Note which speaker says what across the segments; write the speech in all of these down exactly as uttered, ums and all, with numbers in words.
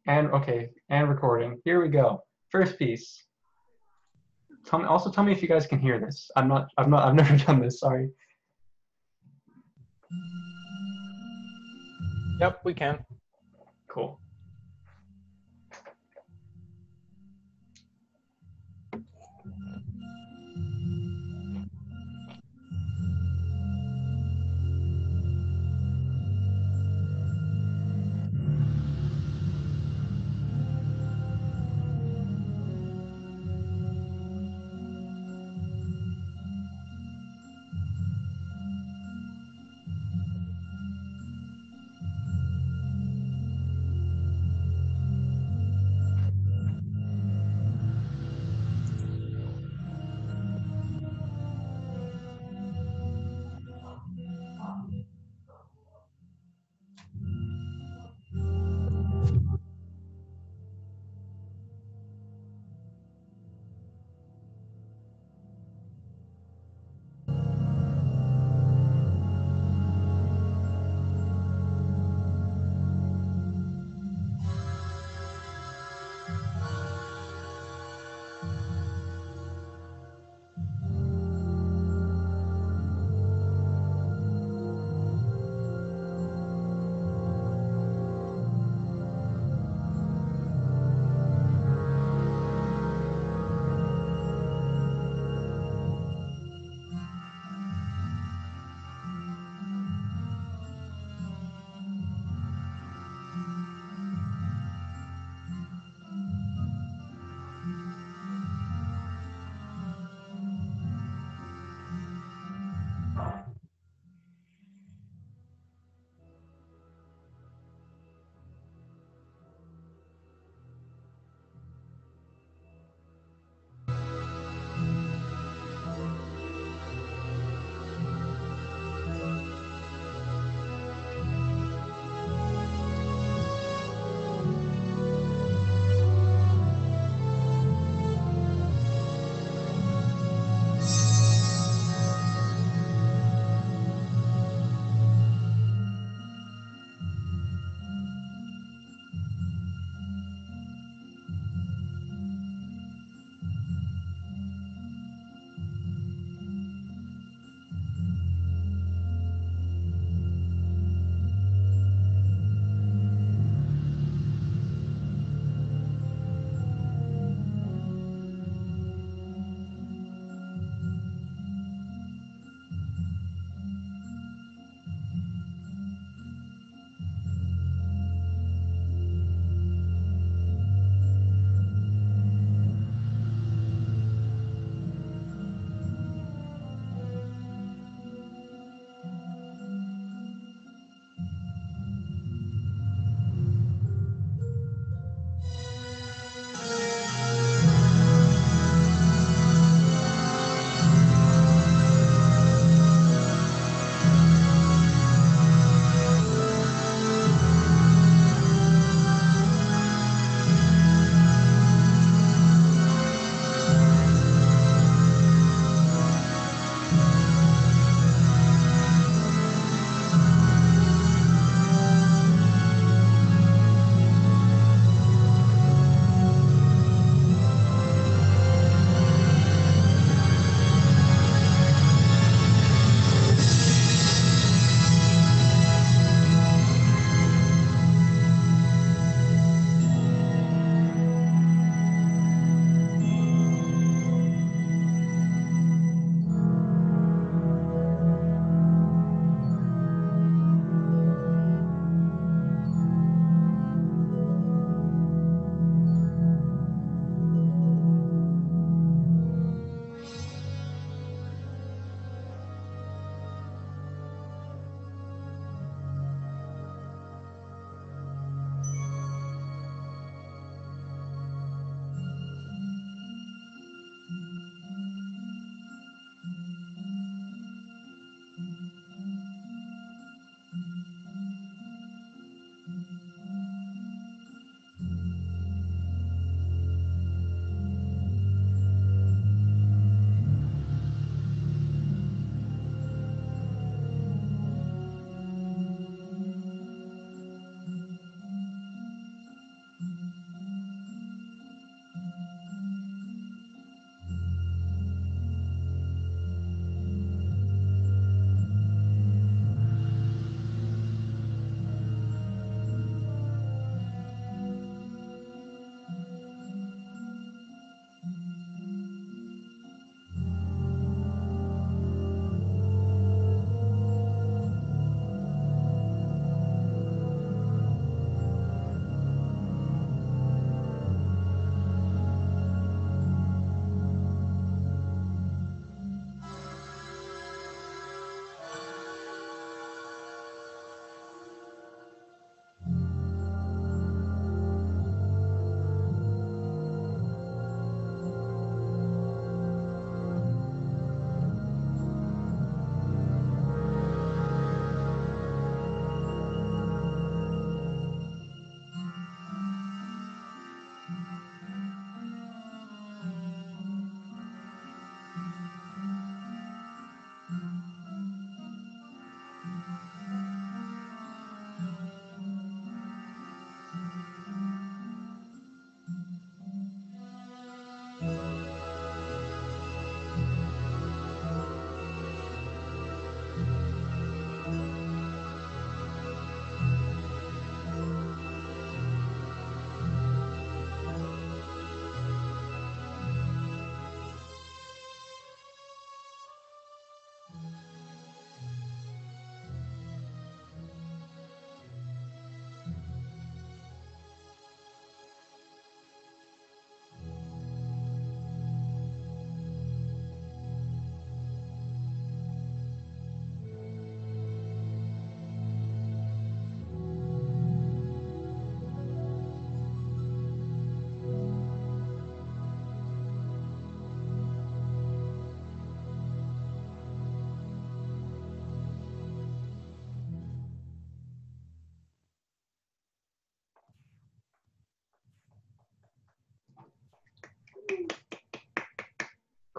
Speaker 1: And okay, and recording. Here we go. First piece. Tell me, also tell me if you guys can hear this. I'm not, I've not, I've never done this. Sorry.
Speaker 2: Yep, we can.
Speaker 1: Cool.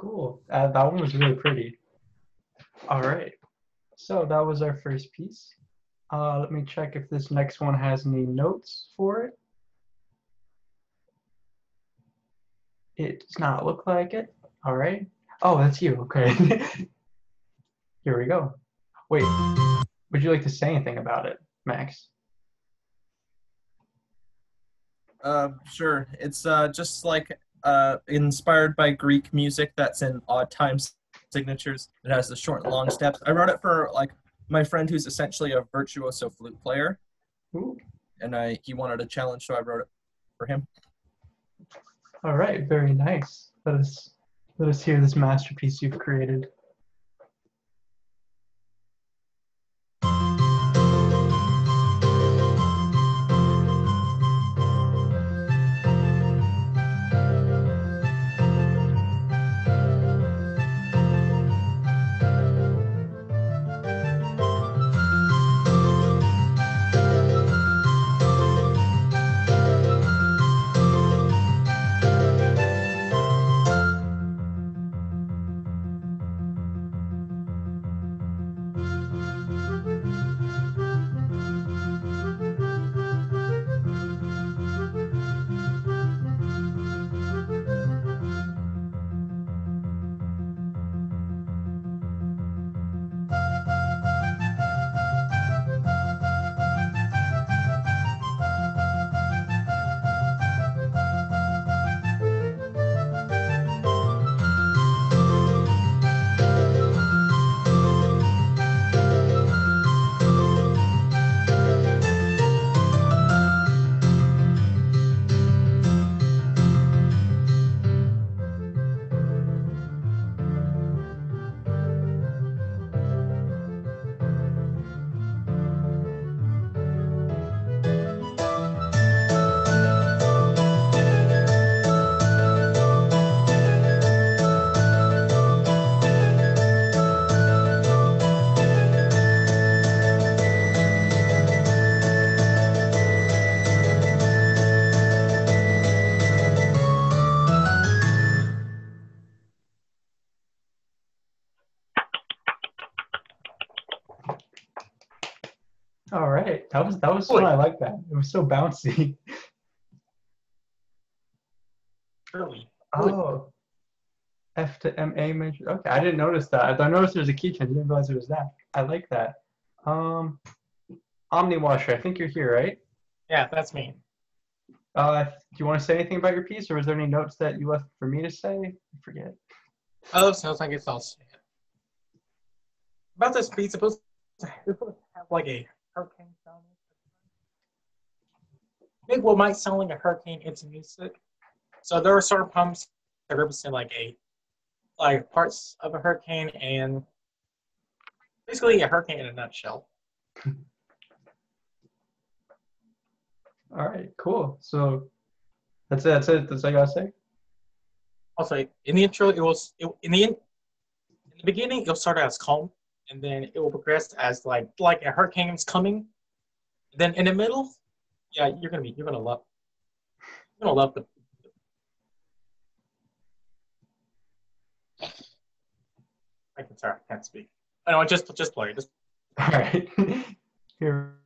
Speaker 1: Cool. Uh, that one was really pretty. All right. So that was our first piece. Uh, let me check if this next one has any notes for it. It does not look like it. All right. Oh, that's you. Okay. Here we go. Wait, would you like to say anything about it, Max?
Speaker 2: Uh, sure. It's uh, just like uh, inspired by Greek music that's in odd time signatures. It has the short and long steps. I wrote it for like my friend who's essentially a virtuoso flute player,
Speaker 1: Ooh.
Speaker 2: and I he wanted a challenge, so I wrote it for him.
Speaker 1: All right, very nice. Let us let us hear this masterpiece you've created. All right, that was that was fun. I like that. It was so bouncy.
Speaker 3: Really?
Speaker 1: Oh, F to M A major. Okay, I didn't notice that. I noticed there's a key change. I didn't realize it was that. I like that. Um, Omniwasher, I think you're here, right?
Speaker 3: Yeah, that's me.
Speaker 1: Uh, do you want to say anything about your piece, or is there any notes that you left for me to say? I forget.
Speaker 3: Oh, sounds like it's all sad. About this beat, supposed to have like a hurricane sound. Maybe what might sound like a hurricane into music. So there are certain pumps that represent like a like parts of a hurricane and basically a hurricane in a nutshell.
Speaker 1: All right, cool. So that's it. That's it. That's all I gotta say.
Speaker 3: Also, in the intro, it was it, in the in, in the beginning it'll start as calm, and then it will progress as like like a hurricane is coming. Then in the middle, yeah, you're gonna be you're gonna love you're gonna love the. I can sorry, I can't speak. I know, just just play it. Just
Speaker 1: All right. Here.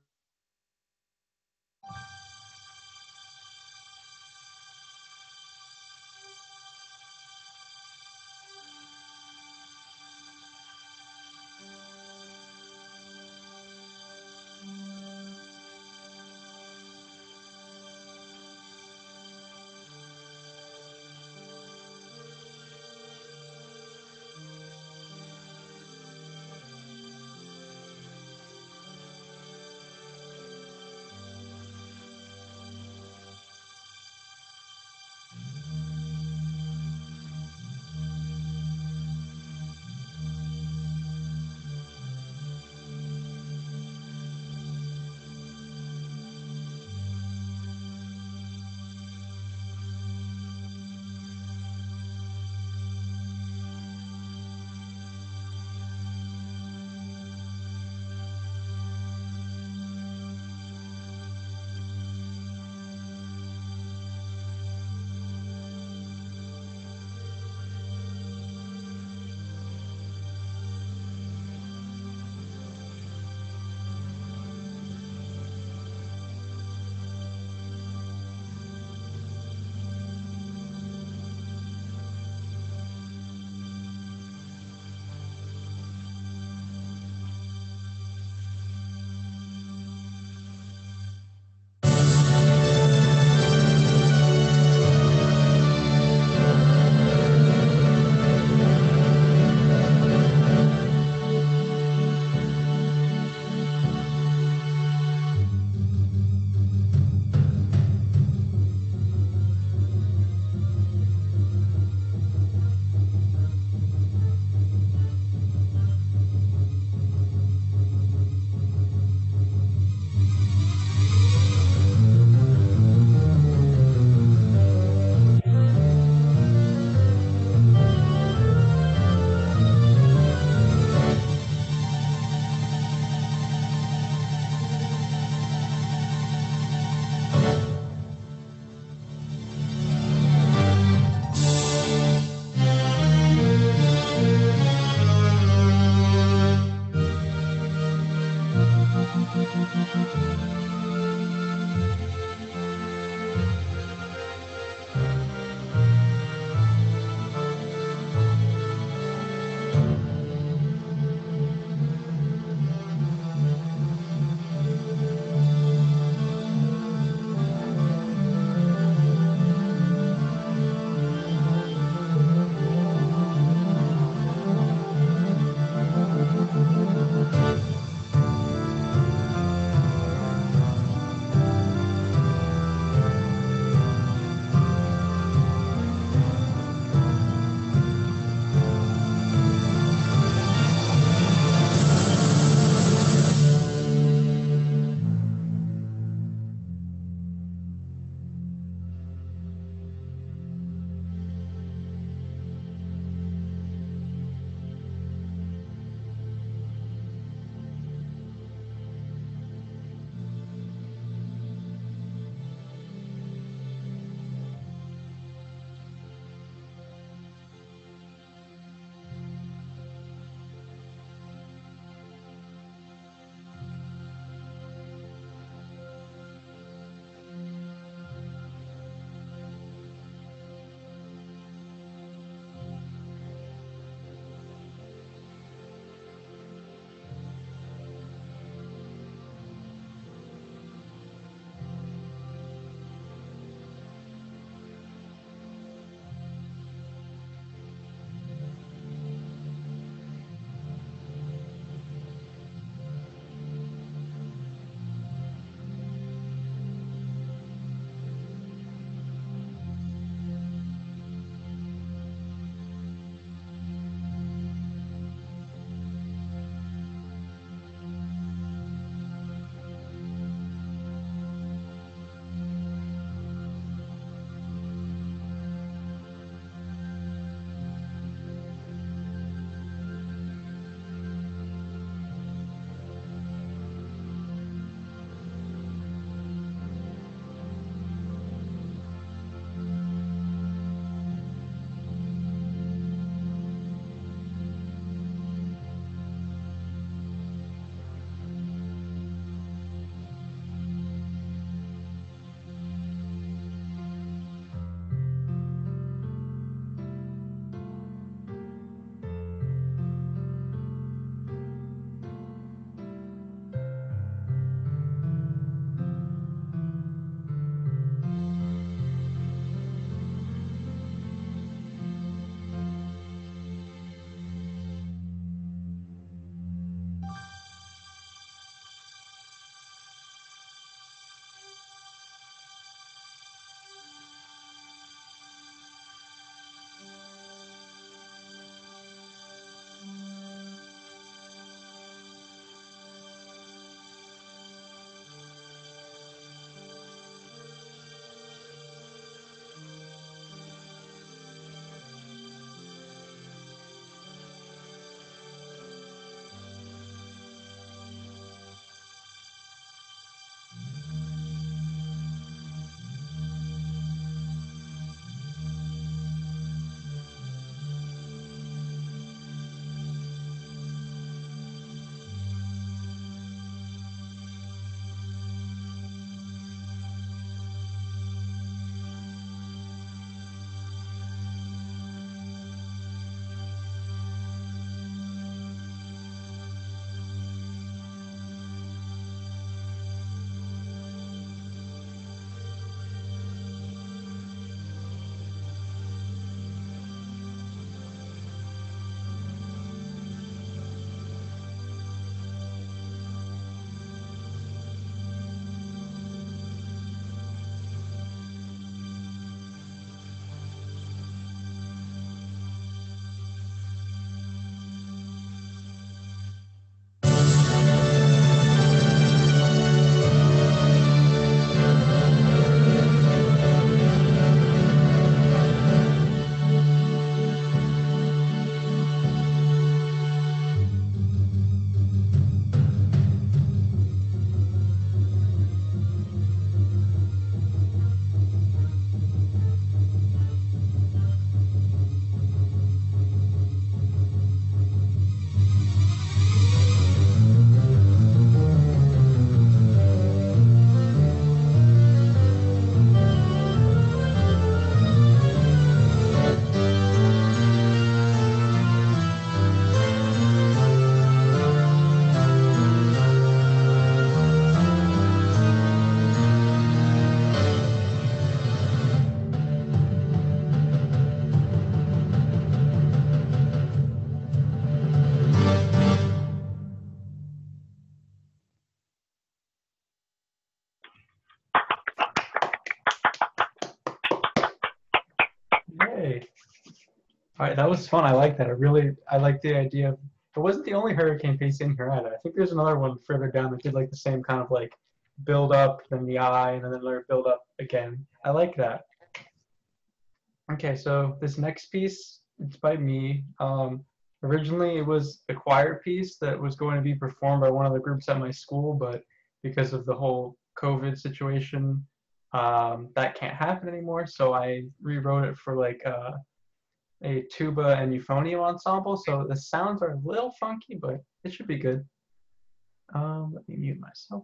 Speaker 1: Okay. All right, that was fun. I like that. I really, I like the idea of, it wasn't the only hurricane piece in here either. I think there's another one further down that did like the same kind of like build up, then the eye, and then another build up again. I like that. Okay, so this next piece, it's by me. Um, originally, it was a choir piece that was going to be performed by one of the groups at my school, but because of the whole COVID situation, um, that can't happen anymore. So I rewrote it for like uh, a tuba and euphonium ensemble. So the sounds are a little funky, but it should be good. Um, let me mute myself.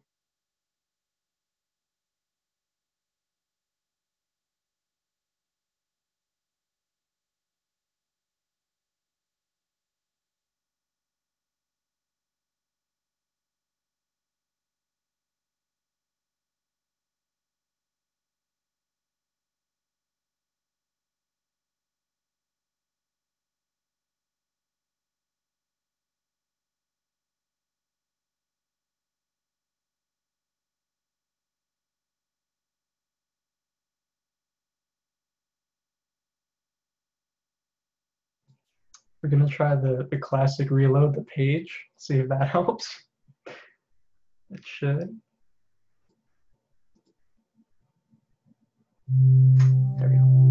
Speaker 1: We're gonna try the, the classic reload the page, see if that helps. It should. There we go.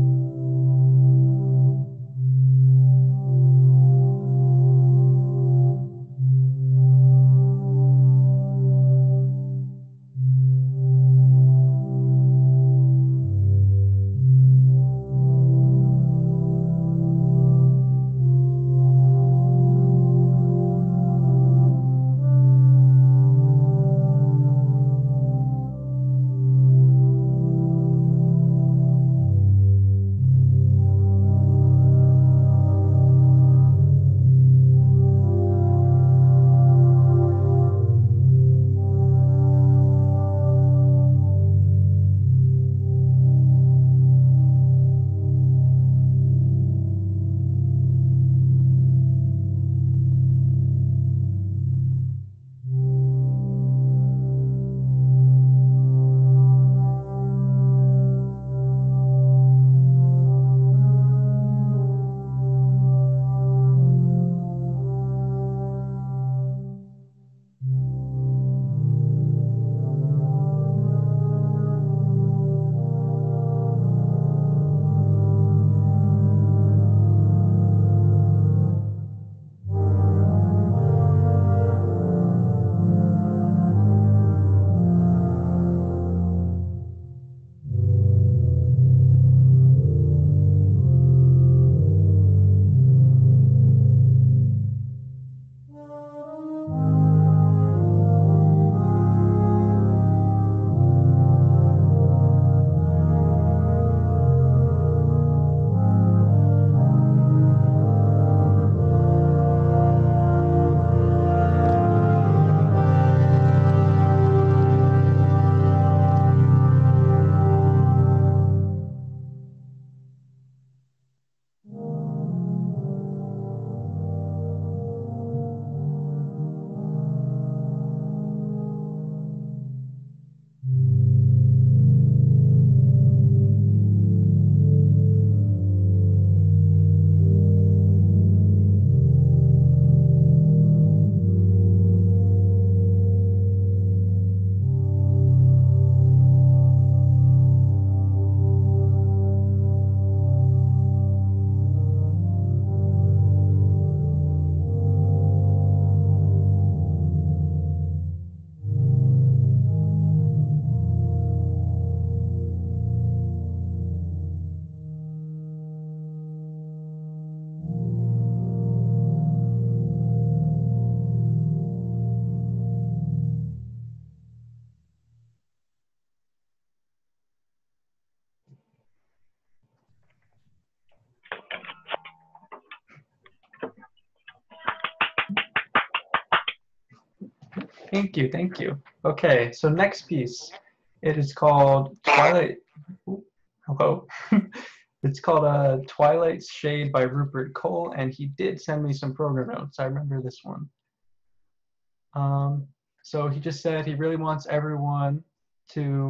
Speaker 1: Thank you, thank you. Okay, so next piece. It is called Twilight. Ooh, hello. It's called uh, Twilight's Shade by Rupert Cole, and he did send me some program notes. I remember this one. Um, so he just said he really wants everyone to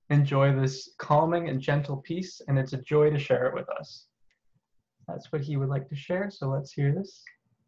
Speaker 1: enjoy this calming and gentle piece, and it's a joy to share it with us. That's what he would like to share, so let's hear this.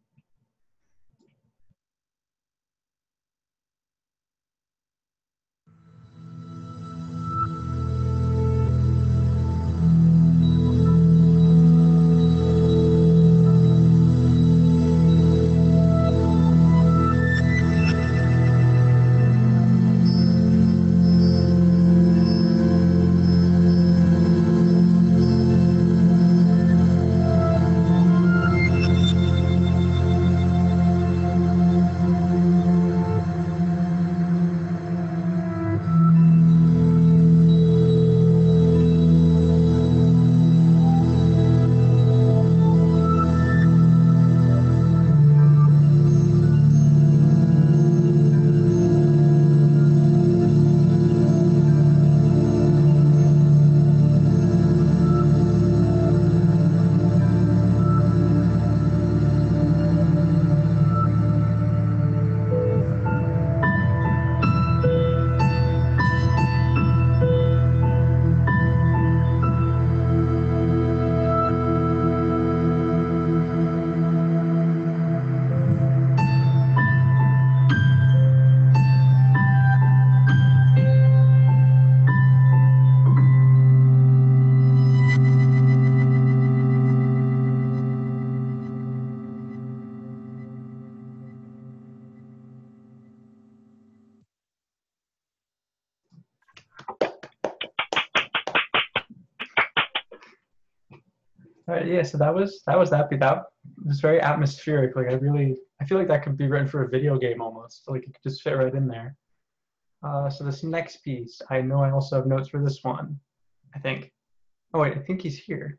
Speaker 1: All right, yeah, so that was that was that. That was very atmospheric. Like I really, I feel like that could be written for a video game almost. Like it could just fit right in there. Uh, so this next piece, I know I also have notes for this one. I think. Oh wait, I think he's here.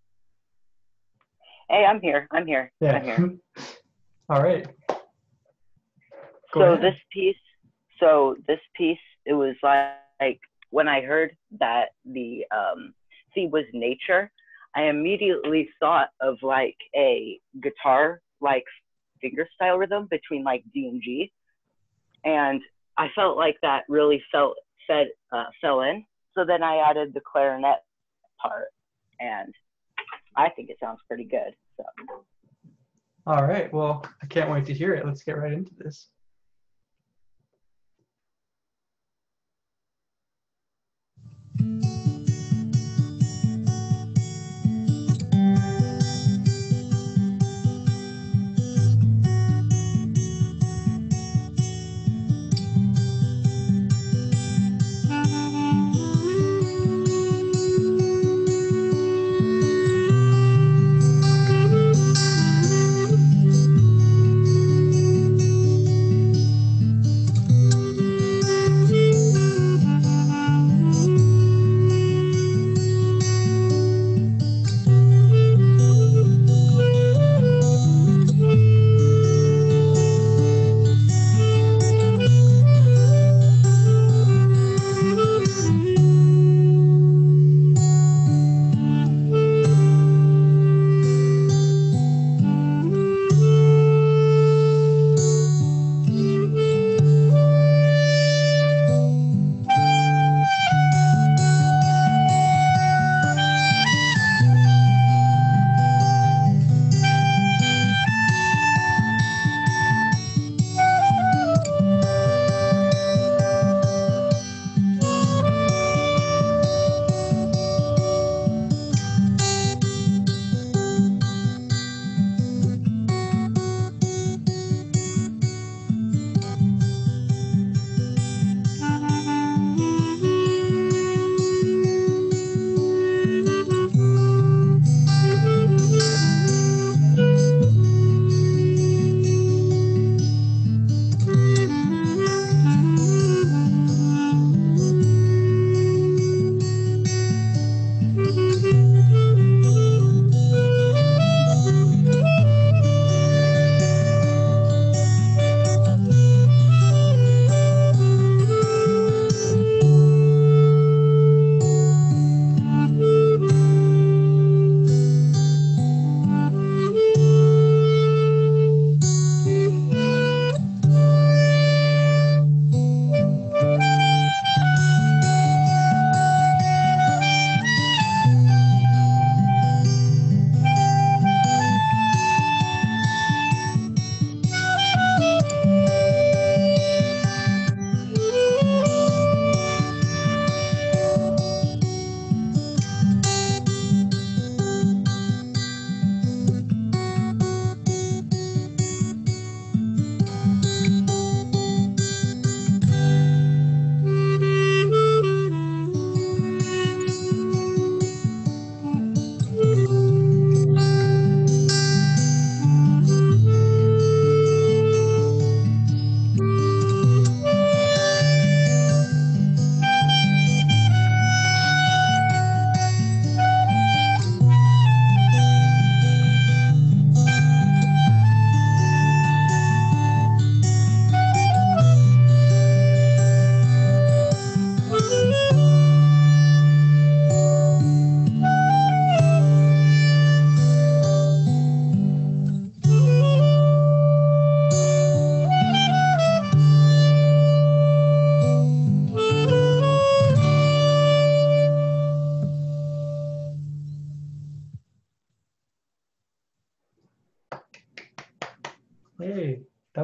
Speaker 4: Hey, I'm here. I'm here.
Speaker 1: Yeah.
Speaker 4: I'm here.
Speaker 1: All right. Go
Speaker 4: so
Speaker 1: ahead.
Speaker 4: this piece, so this piece, it was like, like when I heard that the um, theme was nature, I immediately thought of like a guitar like finger style rhythm between like D and G, and I felt like that really felt fed uh, fell in. So then I added the clarinet part, and I think it sounds pretty good. So.
Speaker 1: All right. Well, I can't wait to hear it. Let's get right into this.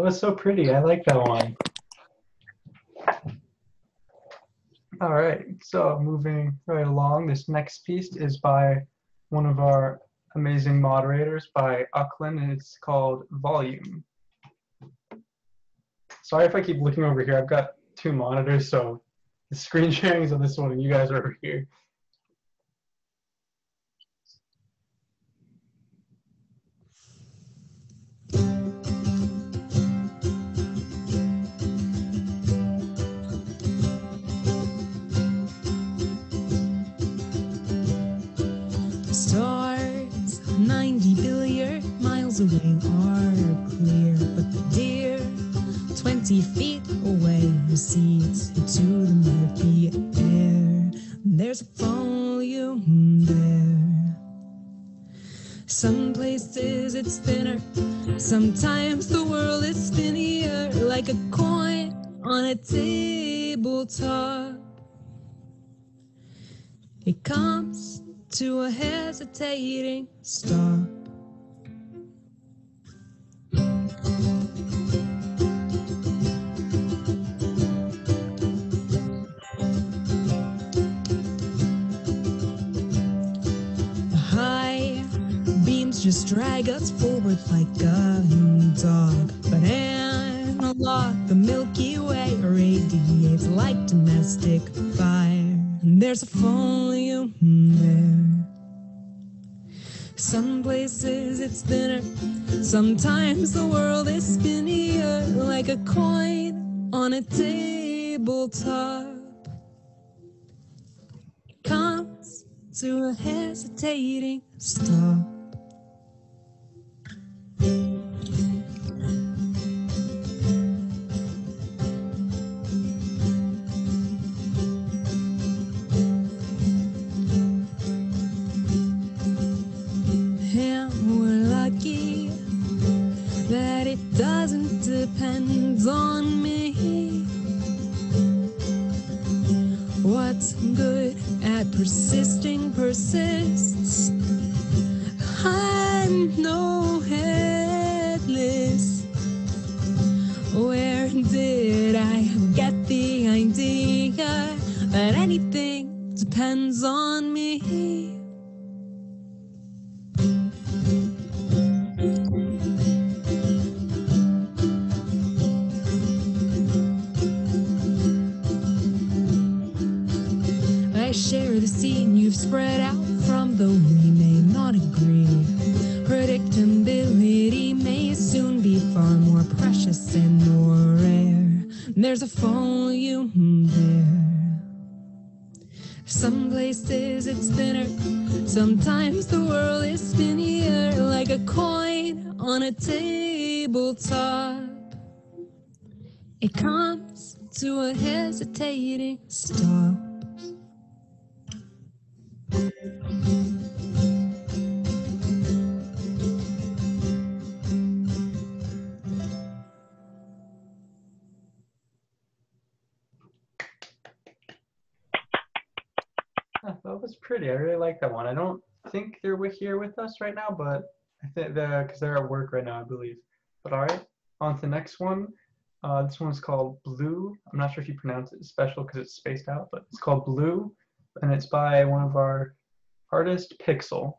Speaker 1: That was so pretty. I like that one. All right, so moving right along, this next piece is by one of our amazing moderators, by Ucklin, and it's called Volume. Sorry if I keep looking over here. I've got two monitors, so the screen sharing is on this one, and you guys are over here.
Speaker 5: Stars ninety billion miles away are clear, but dear, twenty feet away recedes into the murky air. There's a volume there. Some places it's thinner, sometimes the world is spinnier, like a coin on a tabletop. It comes to a hesitating stop. The high beams just drag us forward like a dog, but analog, the Milky Way radiates like domestic fire. There's a volume there. Some places it's thinner, sometimes the world is spinnier, like a coin on a tabletop. It comes to a hesitating stop. Depends on me. What's good at persisting persists. I'm no headless. Where did I get the idea that anything depends on me? Share the scene you've spread out from, though we may not agree. Predictability may soon be far more precious and more rare. There's a volume there. Some places it's thinner, sometimes the world is spinnier, like a coin on a tabletop. It comes to a hesitating stop.
Speaker 1: That was pretty. I really like that one. I don't think they're with here with us right now, but I think they're because they're at work right now, I believe. But all right, on to the next one. Uh, this one's called Blue. I'm not sure if you pronounce it special because it's spaced out, but it's called Blue, and it's by one of our artists, Pixel.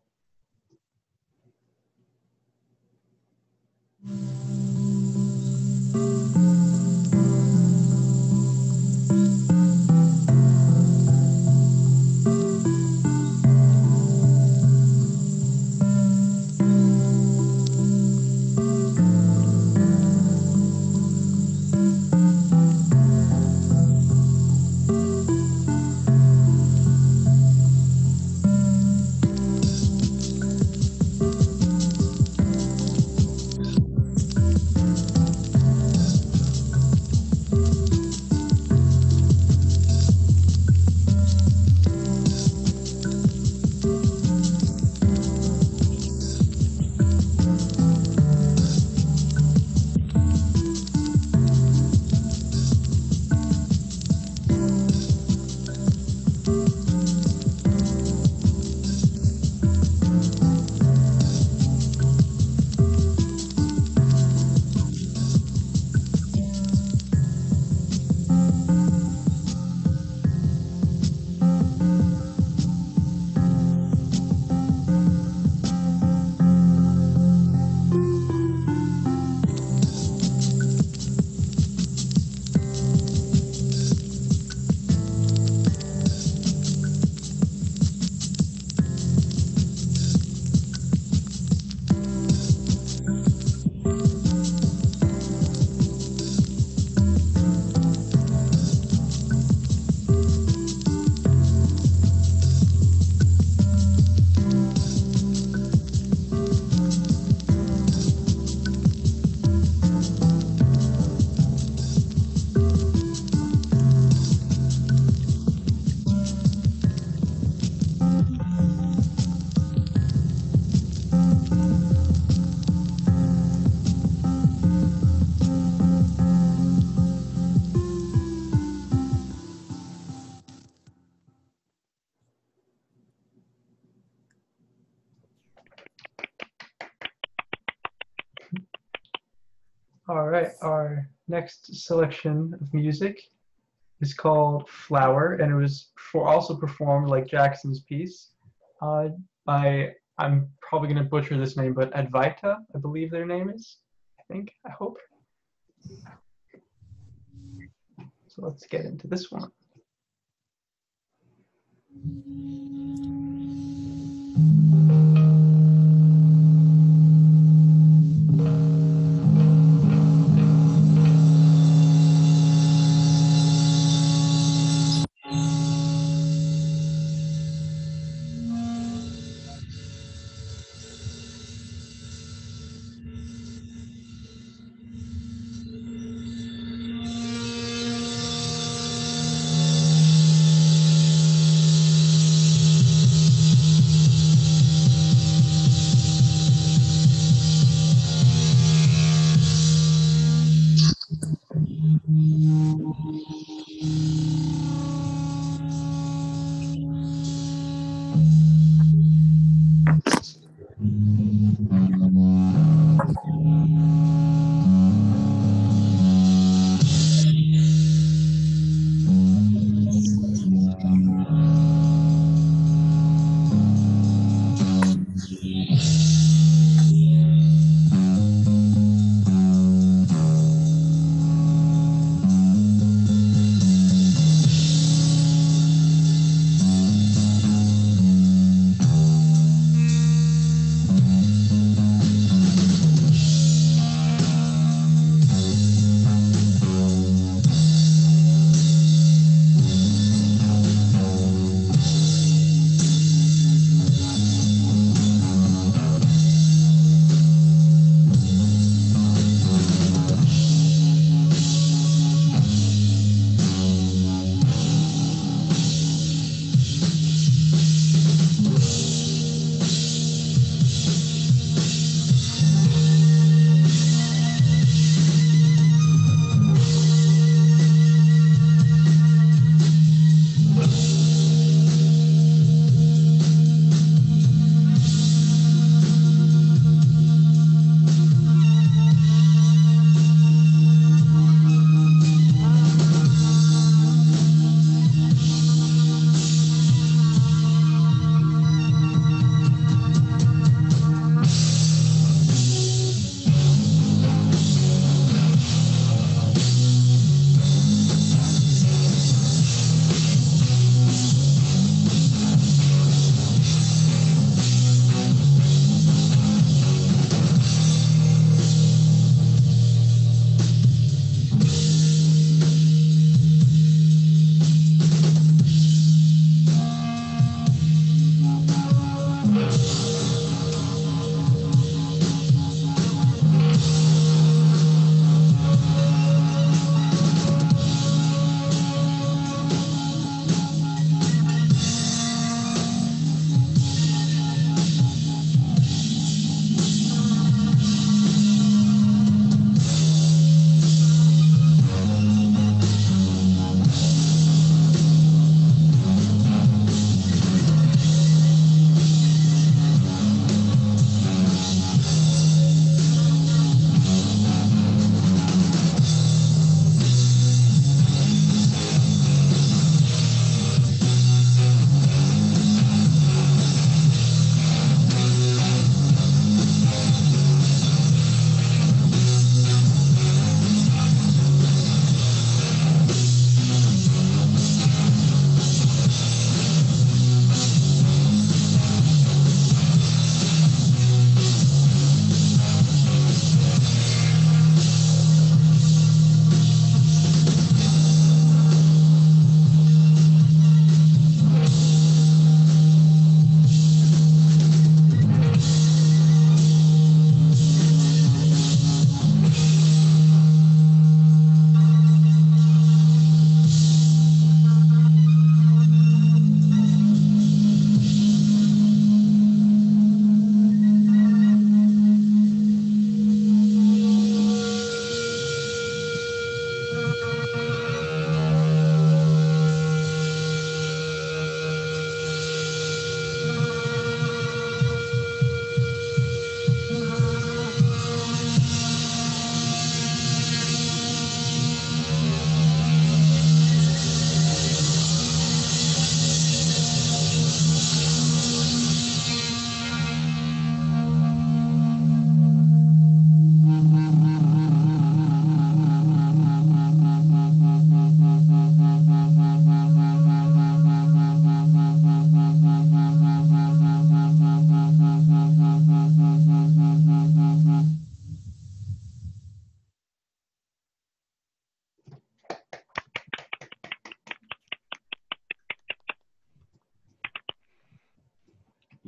Speaker 1: All right, our next selection of music is called Flower, and it was for also performed like Jackson's piece uh, by, I'm probably going to butcher this name, but Advaita, I believe their name is. I think, I hope. So let's get into this one.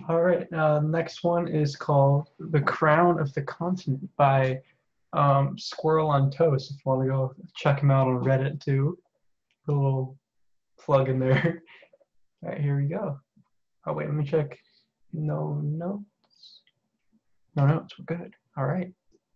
Speaker 1: All right. Uh, next one is called "The Crown of the Continent" by um, Squirrel on Toast. If you want to go check him out on Reddit too, put a little plug in there. All right, here we go. Oh wait, let me check. No notes. No notes. We're good. All right.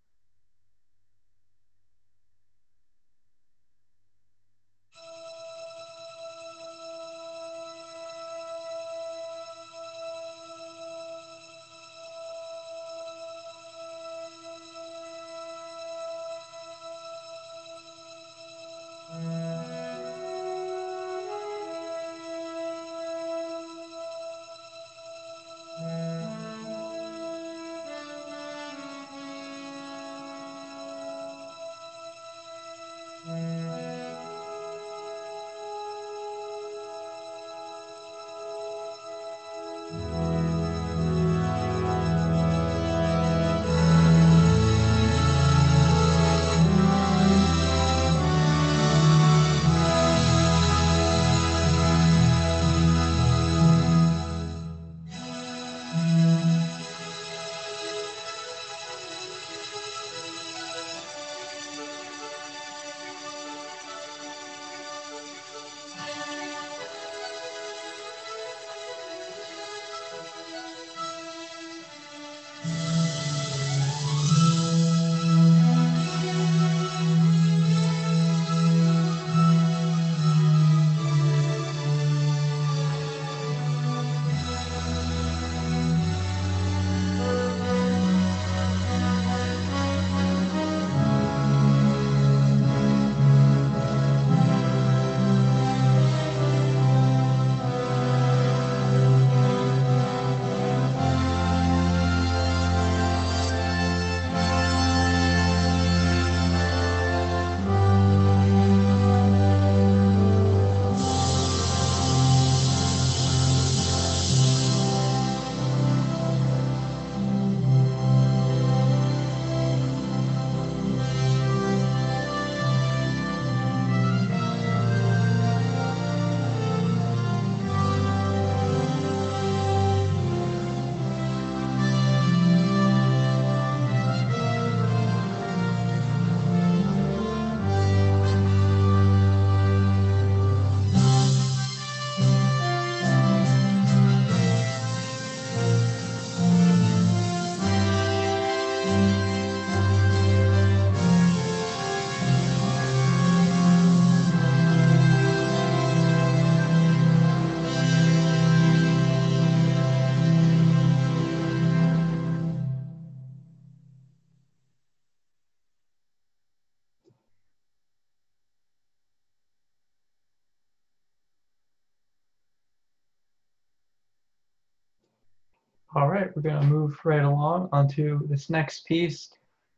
Speaker 1: All right, we're gonna move right along onto this next piece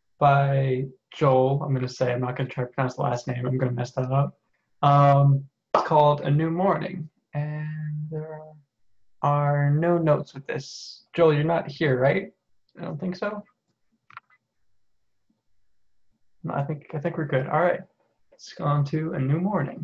Speaker 1: by Joel. I'm gonna say, I'm not gonna try to pronounce the last name. I'm gonna mess that up. Um, it's called A New Morning, and there are no notes with this. Joel, you're not here, right? I don't think so. No, I think I think we're good. All right, let's go on to A New Morning.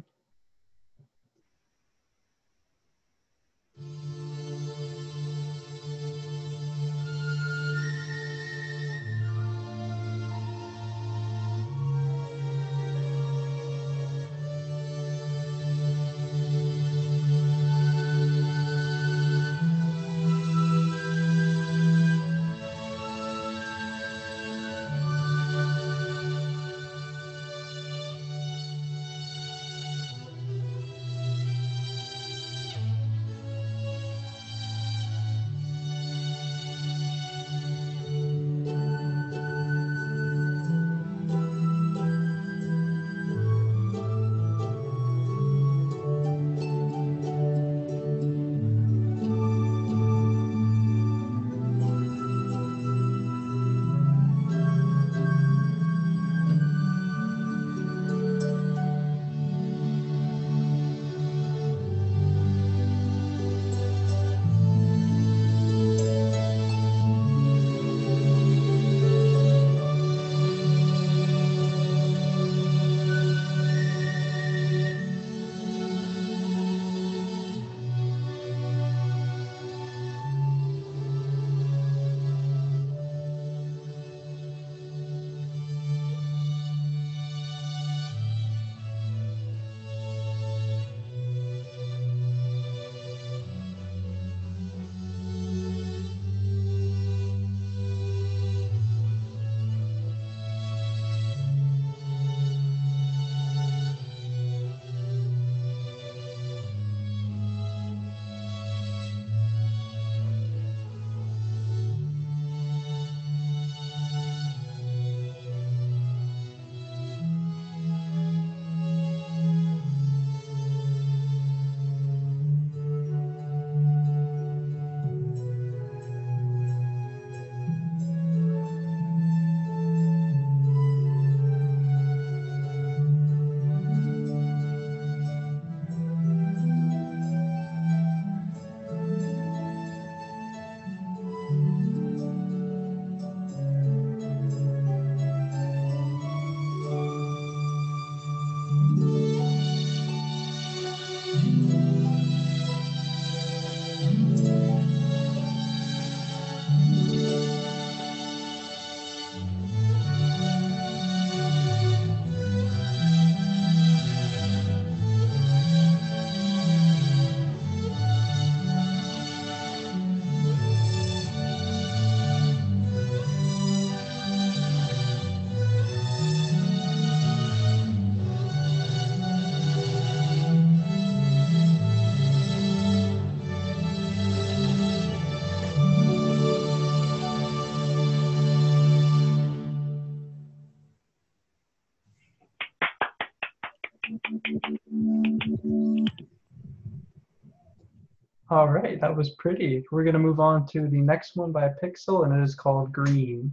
Speaker 1: All right, that was pretty. We're going to move on to the next one by Pixel, and it is called Green.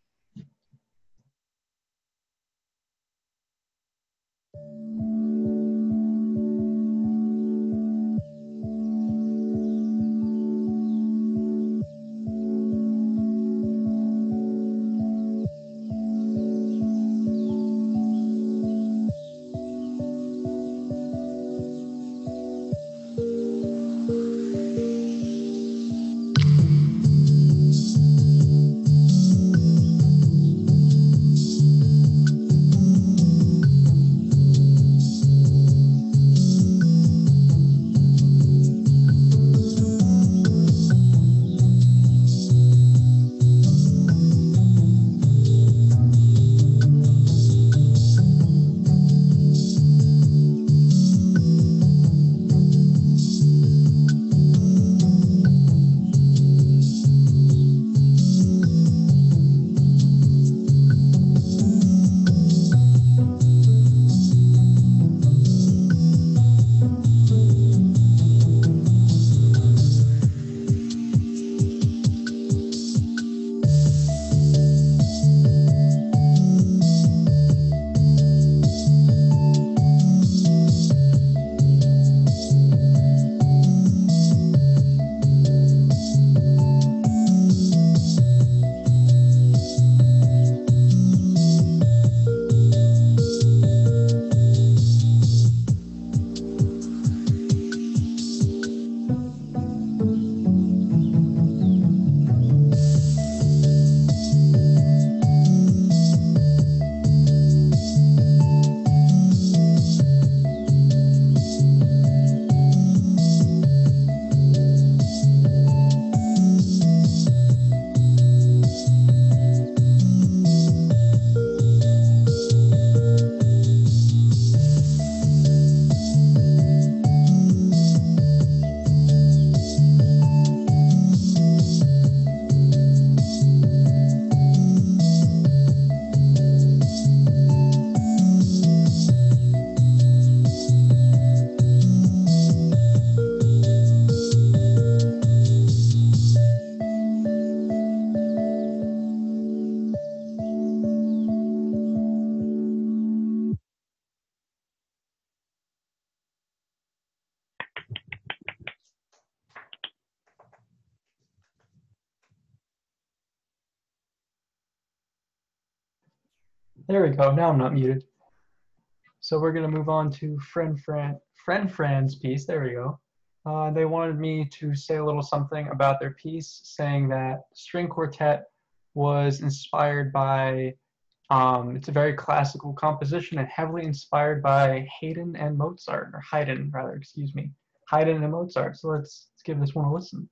Speaker 1: There we go. Now I'm not muted. So we're going to move on to Friend Fran, Friend Fran's piece. There we go. Uh, they wanted me to say a little something about their piece, saying that string quartet was inspired by, um, it's a very classical composition and heavily inspired by Haydn and Mozart, or Haydn rather, excuse me, Haydn and Mozart. So let's, let's give this one a listen.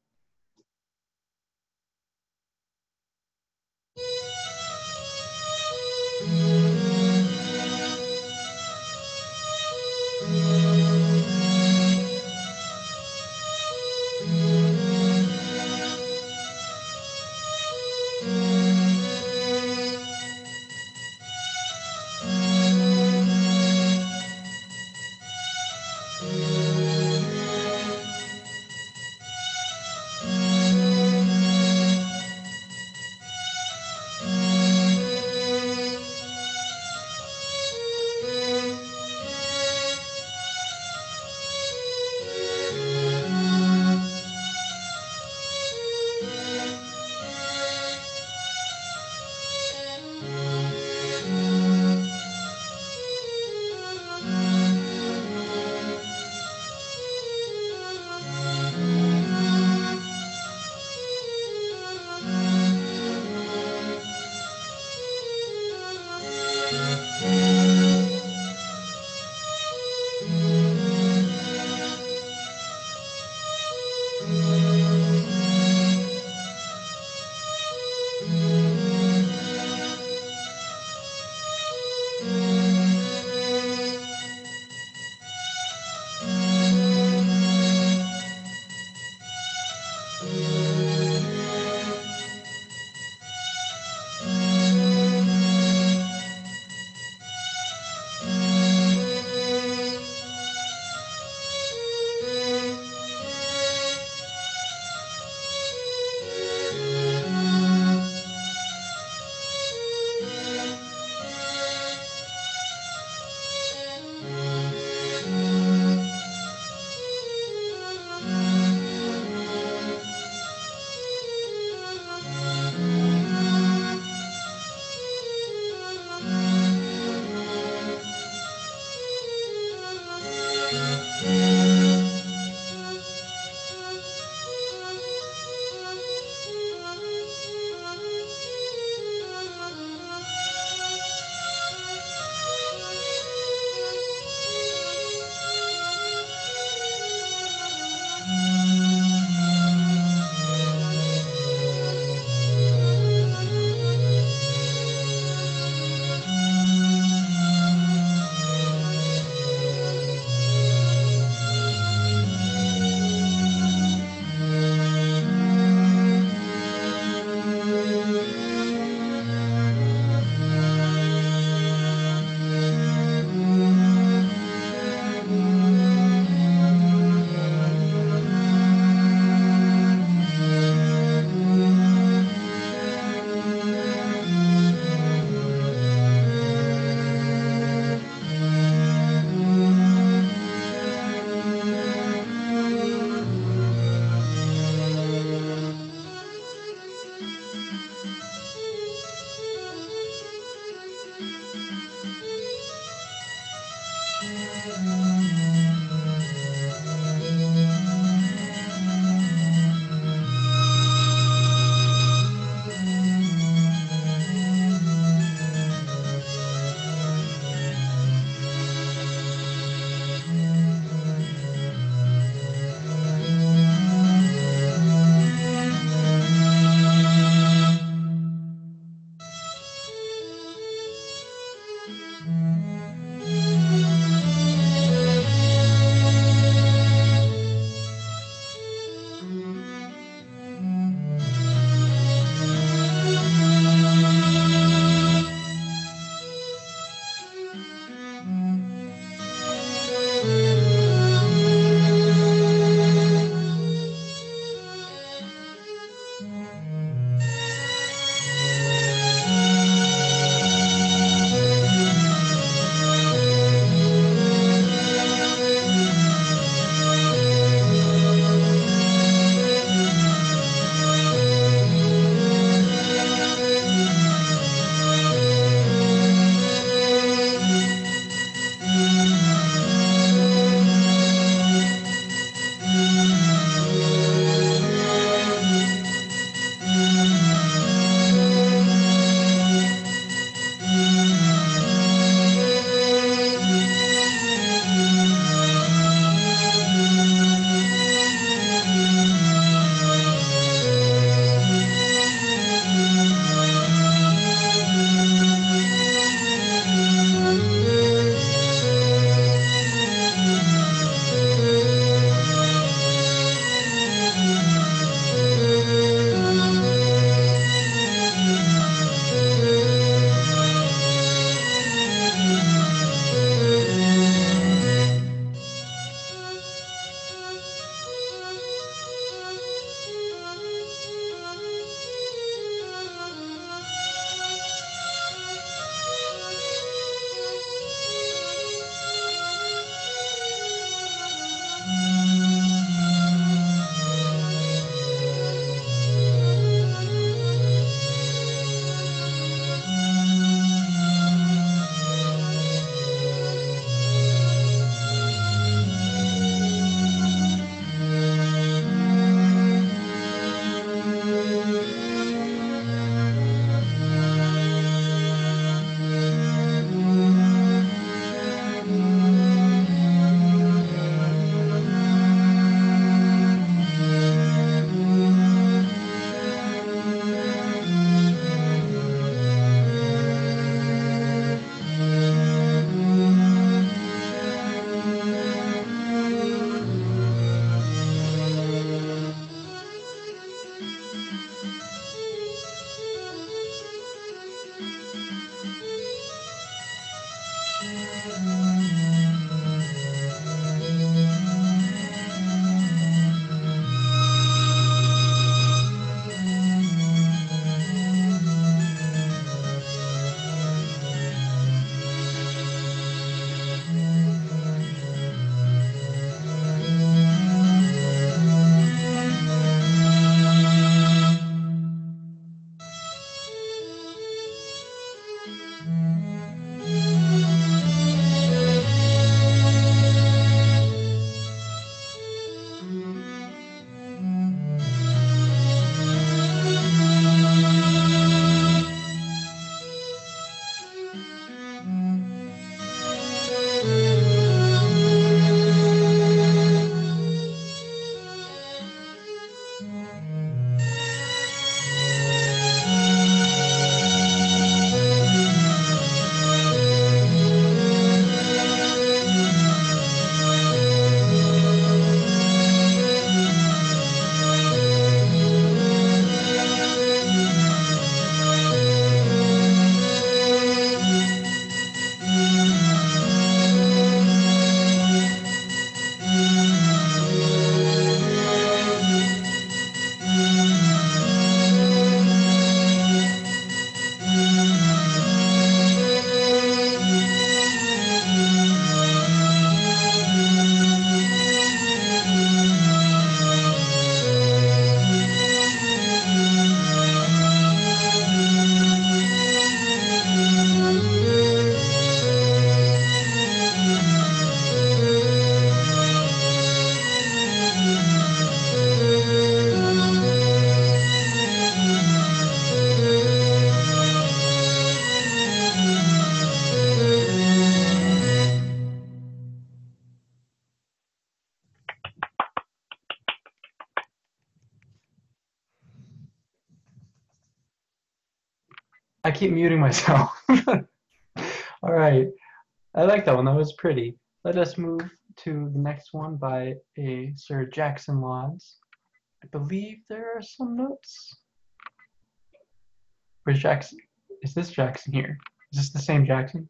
Speaker 1: I keep muting myself. All right. I like that one. That was pretty. Let us move to the next one by a Sir Jackson Lodds. I believe there are some notes. Where's Jackson? Is this Jackson here? Is this the same Jackson?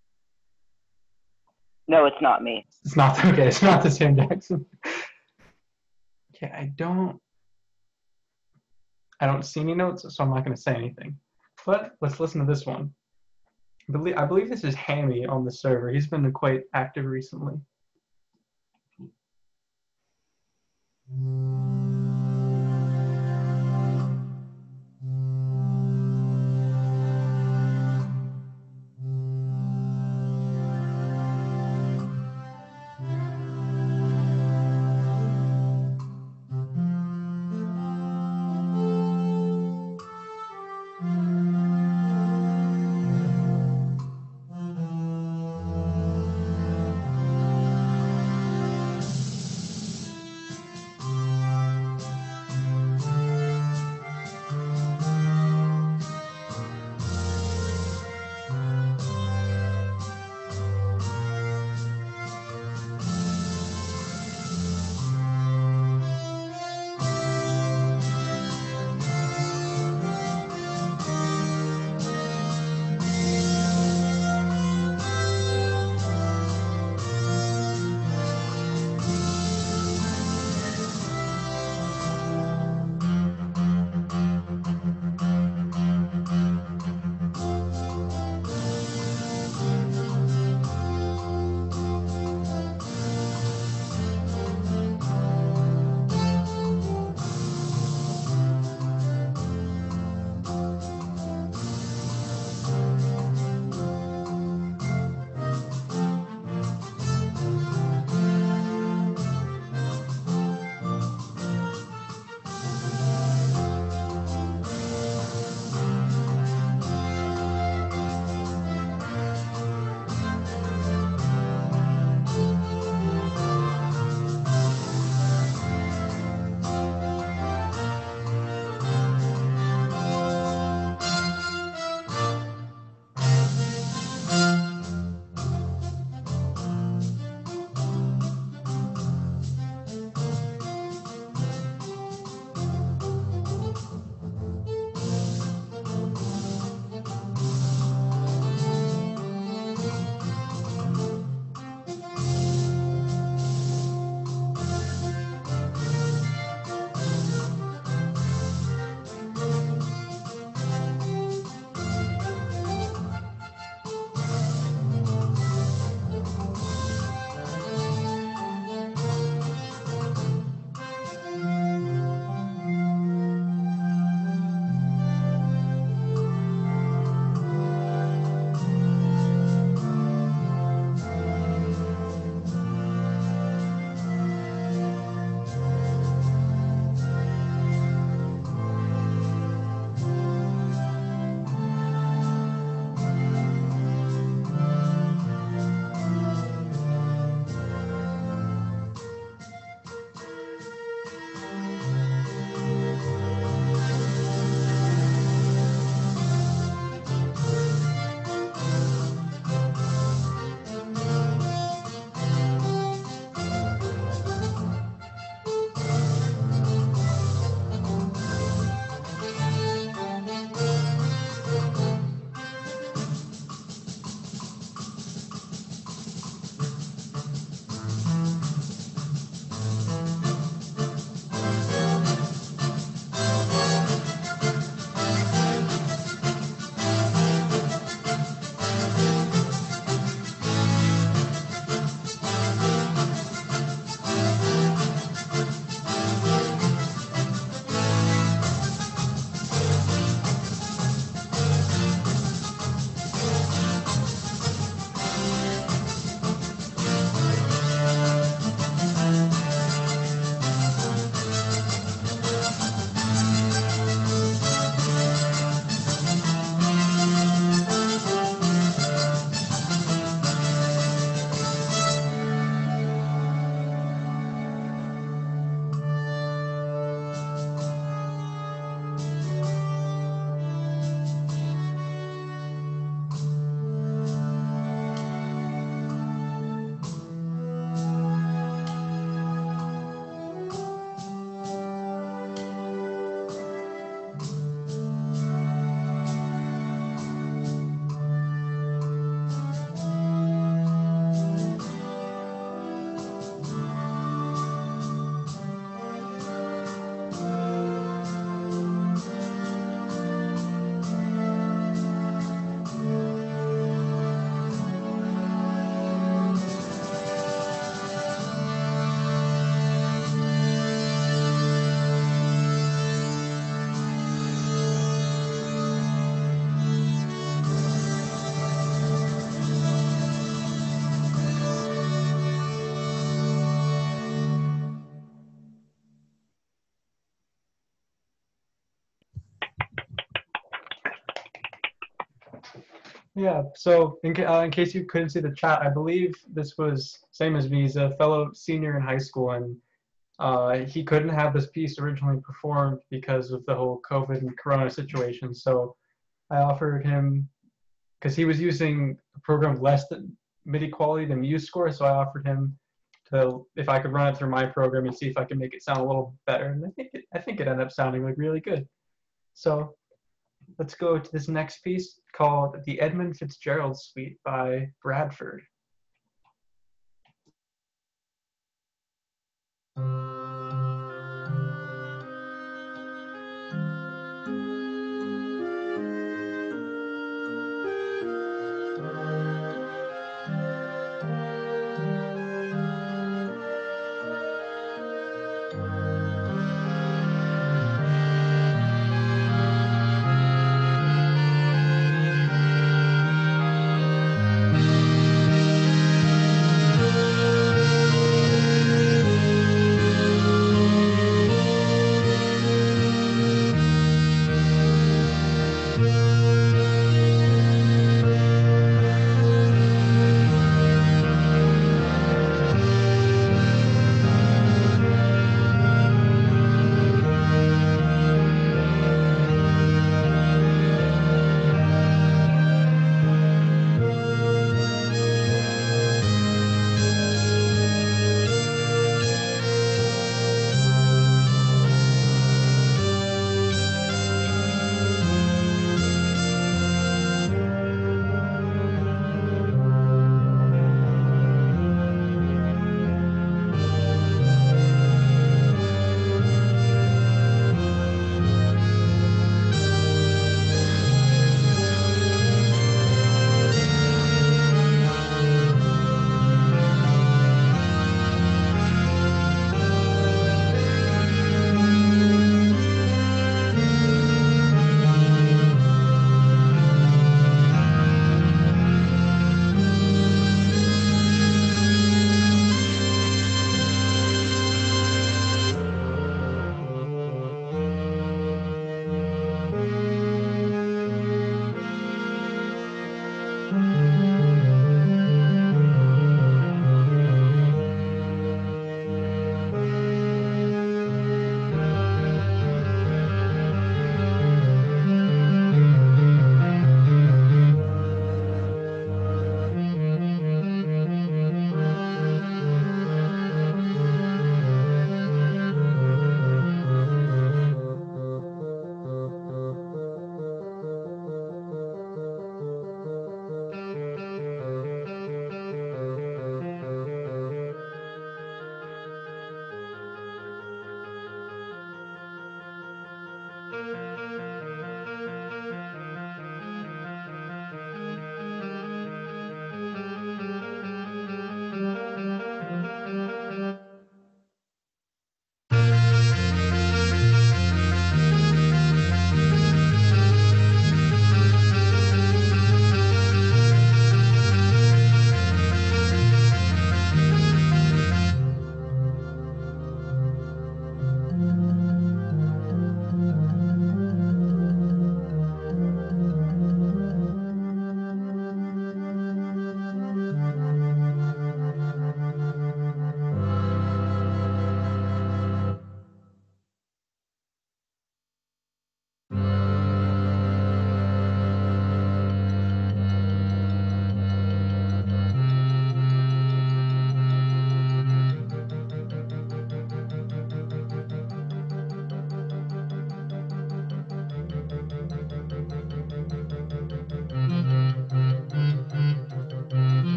Speaker 4: No, it's not me.
Speaker 1: It's not. Okay, it's not the same Jackson. Okay, I don't. I don't see any notes, so I'm not going to say anything. But let's listen to this one. I believe, I believe this is Hammy on the server. He's been quite active recently. Yeah, so in, ca- uh, in case you couldn't see the chat, I believe this was same as me. He's a fellow senior in high school, and uh, he couldn't have this piece originally performed because of the whole COVID and Corona situation. So I offered him, because he was using a program less than MIDI quality than MuseScore, so I offered him to if I could run it through my program and see if I could make it sound a little better. And I think it, I think it ended up sounding like really good. So let's go to this next piece called The Edmund Fitzgerald Suite by Bradford.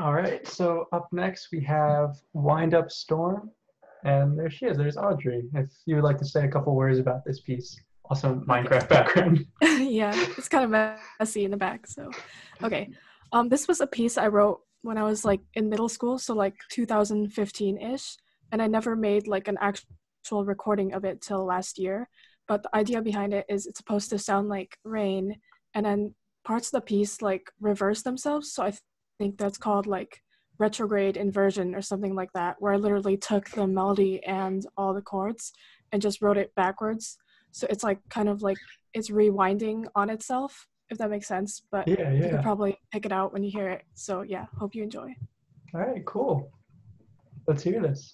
Speaker 1: All right, so up next we have Wind Up Storm, and there she is. There's Audrey. If you would like to say a couple words about this piece, also Minecraft background.
Speaker 6: Yeah, it's kind of messy in the back. So, okay, um, this was a piece I wrote when I was like in middle school, so like two thousand fifteen ish, and I never made like an actual recording of it till last year. But the idea behind it is it's supposed to sound like rain, and then parts of the piece like reverse themselves. So I th- think that's called like retrograde inversion or something like that, where I literally took the melody and all the chords and just wrote it backwards. So it's like kind of like it's rewinding on itself, if that makes sense. But
Speaker 1: Yeah,
Speaker 6: you
Speaker 1: yeah.
Speaker 6: could probably pick it out when you hear it. So yeah, hope you enjoy.
Speaker 1: All right, cool. Let's hear this.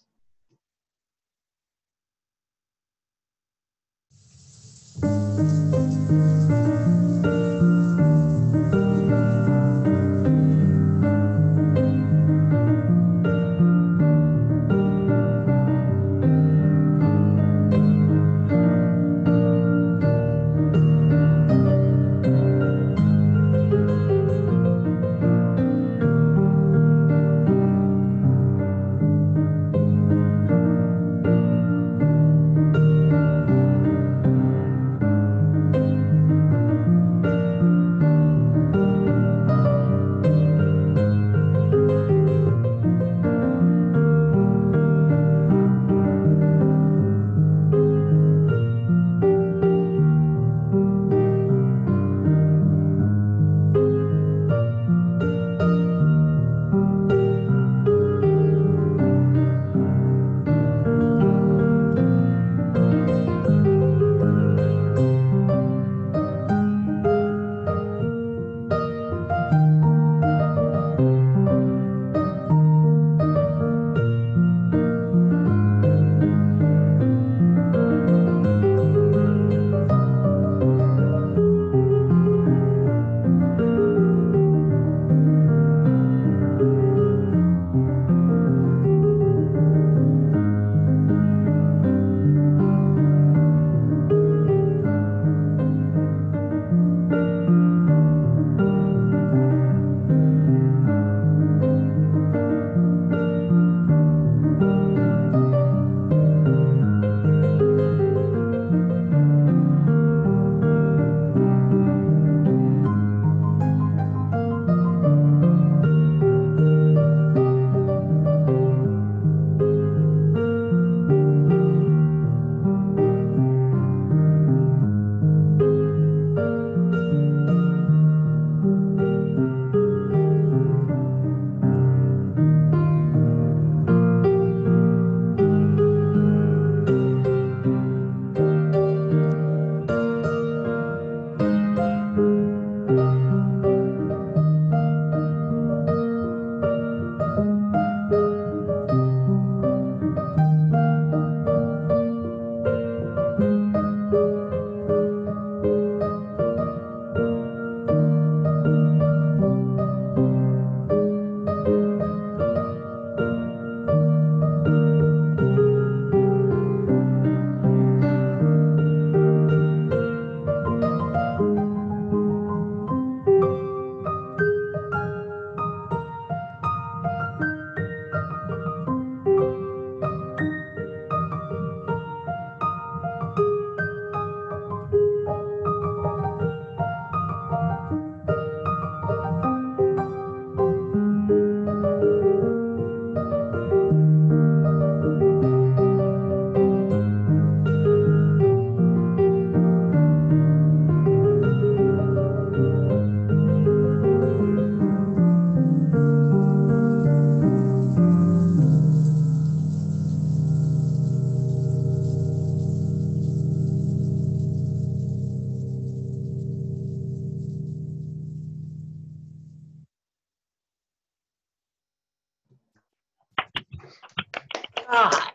Speaker 3: Ah,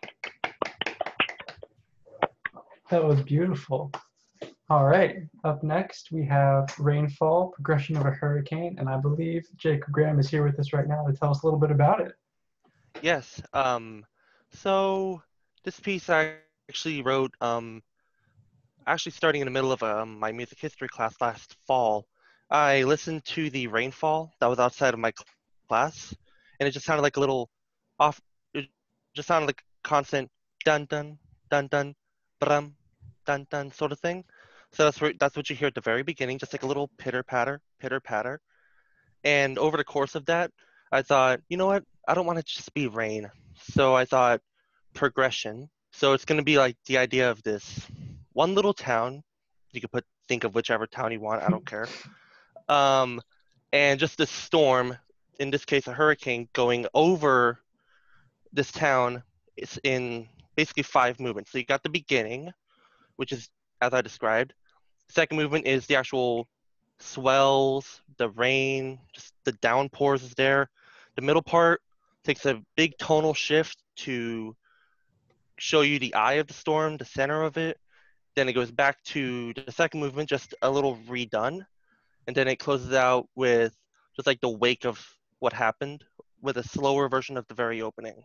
Speaker 1: That was beautiful. All right, up next we have Rainfall, Progression of a Hurricane, and I believe Jacob Graham is here with us right now to tell us a little bit about it.
Speaker 7: Yes. Um, so this piece I actually wrote, um, actually starting in the middle of um, my music history class last fall. I listened to the rainfall that was outside of my cl- class, and it just sounded like a little off. It just sounded like constant dun dun dun dun, brum, dun dun sort of thing. So that's where, that's what you hear at the very beginning, just like a little pitter patter, pitter patter. And over the course of that, I thought, you know what? I don't want it to just be rain. So I thought progression. So it's going to be like the idea of this one little town. You could put think of whichever town you want. I don't care. Um, and just this storm, in this case a hurricane, going over this town is in basically five movements. So you got the beginning, which is as I described. Second movement is the actual swells, the rain, just the downpours is there. The middle part takes a big tonal shift to show you the eye of the storm, the center of it. Then it goes back to the second movement, just a little redone. And then it closes out with just like the wake of what happened with a slower version of the very opening.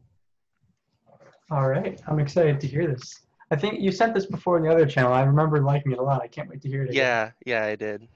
Speaker 1: All right, I'm excited to hear this. I think you sent this before in the other channel. I remember liking it a lot. I can't wait to hear it again.
Speaker 7: Yeah, yeah, I did.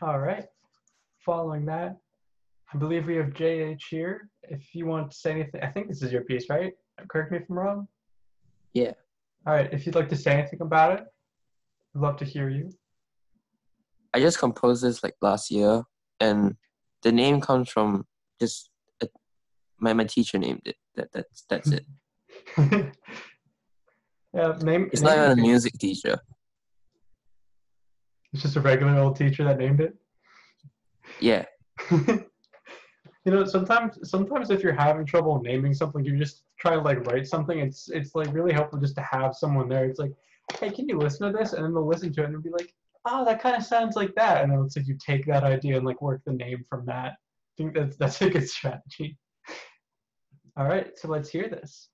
Speaker 1: All right. Following that, I believe we have J H here. If you want to say anything, I think this is your piece, right? Correct me if I'm wrong.
Speaker 8: Yeah.
Speaker 1: All right. If you'd like to say anything about it, I'd love to hear you.
Speaker 8: I just composed this like last year, and the name comes from just a, my my teacher named it. That that's that's it.
Speaker 1: Yeah, name.
Speaker 8: It's
Speaker 1: name
Speaker 8: not even a
Speaker 1: thing.
Speaker 8: music teacher.
Speaker 1: It's just a regular old teacher that named it.
Speaker 8: Yeah.
Speaker 1: You know, sometimes sometimes if you're having trouble naming something, you just try to like write something. It's it's like really helpful just to have someone there. It's like, hey, can you listen to this? And then they'll listen to it and they'll be like, oh, that kind of sounds like that. And then it's like you take that idea and like work the name from that. I think that's that's a good strategy. All right, so let's hear this.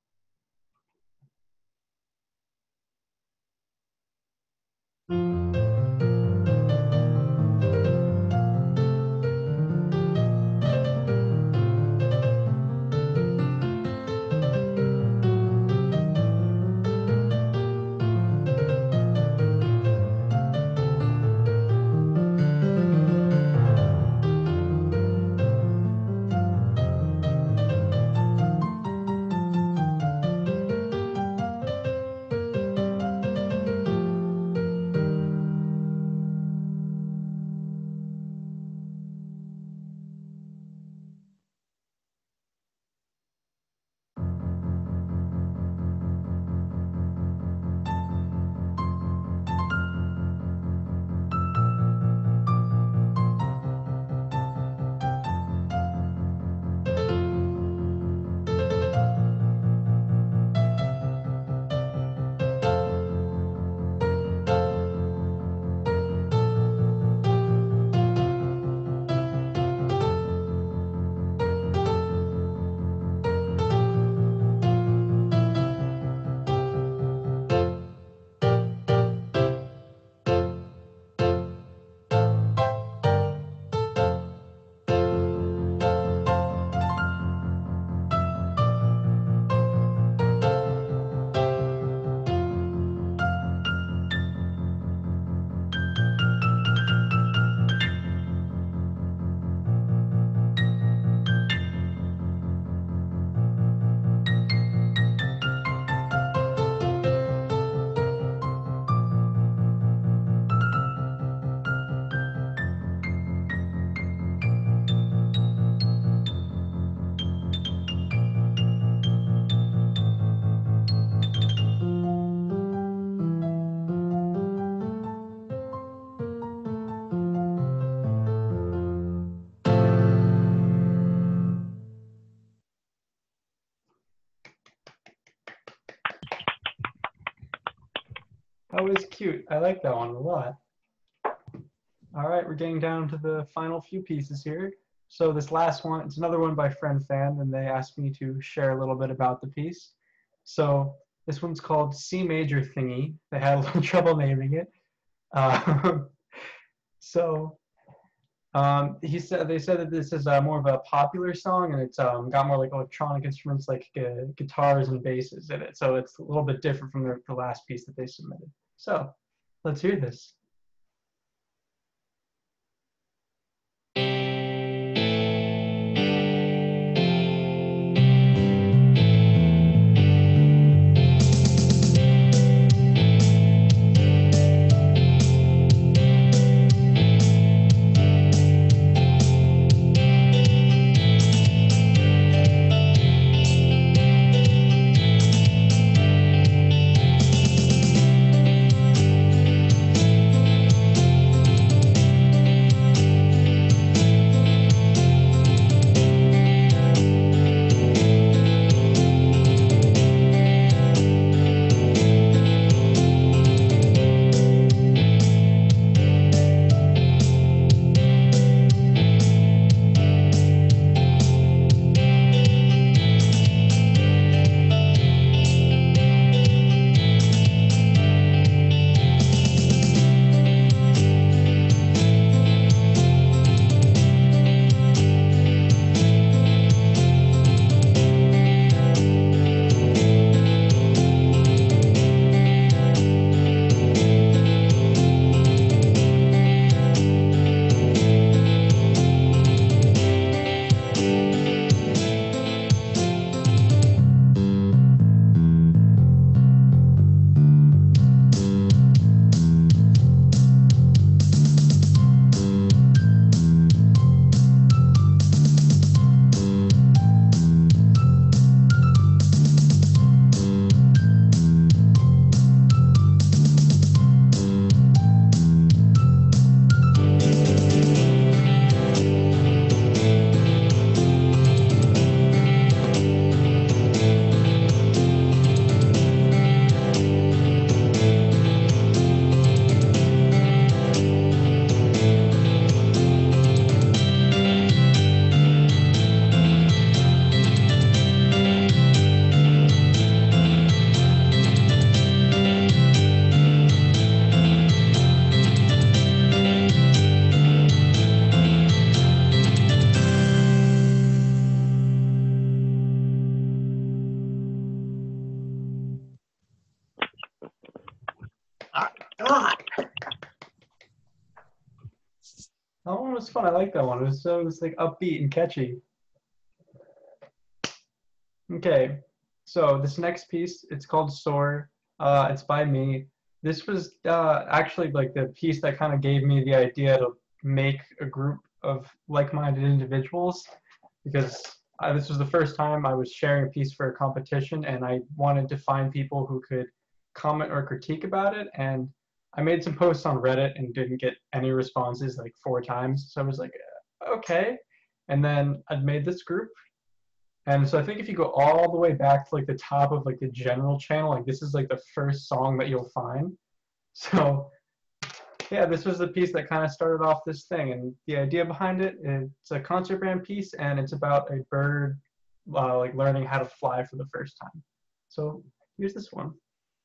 Speaker 1: That was cute. I like that one a lot. All right, we're getting down to the final few pieces here. So this last one, it's another one by Friend Fan, and they asked me to share a little bit about the piece. So this one's called C Major Thingy. They had a little trouble naming it. Uh, so um, he said they said that this is uh, more of a popular song, and it's um, got more like electronic instruments like uh, guitars and basses in it. So it's a little bit different from the, the last piece that they submitted. So let's hear this.
Speaker 5: Thank
Speaker 1: was fun. I like that one. It was so it was like upbeat and catchy. Okay, so this next piece, it's called Soar. Uh, it's by me. This was uh, actually like the piece that kind of gave me the idea to make a group of like-minded individuals, because I, this was the first time I was sharing a piece for a competition, and I wanted to find people who could comment or critique about it. And I made some posts on Reddit and didn't get any responses like four times. So I was like, okay. And then I'd made this group. And so I think if you go all the way back to like the top of like the general channel, like this is like the first song that you'll find. So yeah, this was the piece that kind of started off this thing. And the idea behind it, it's a concert band piece, and it's about a bird uh, like learning how to fly for the first time. So here's this one.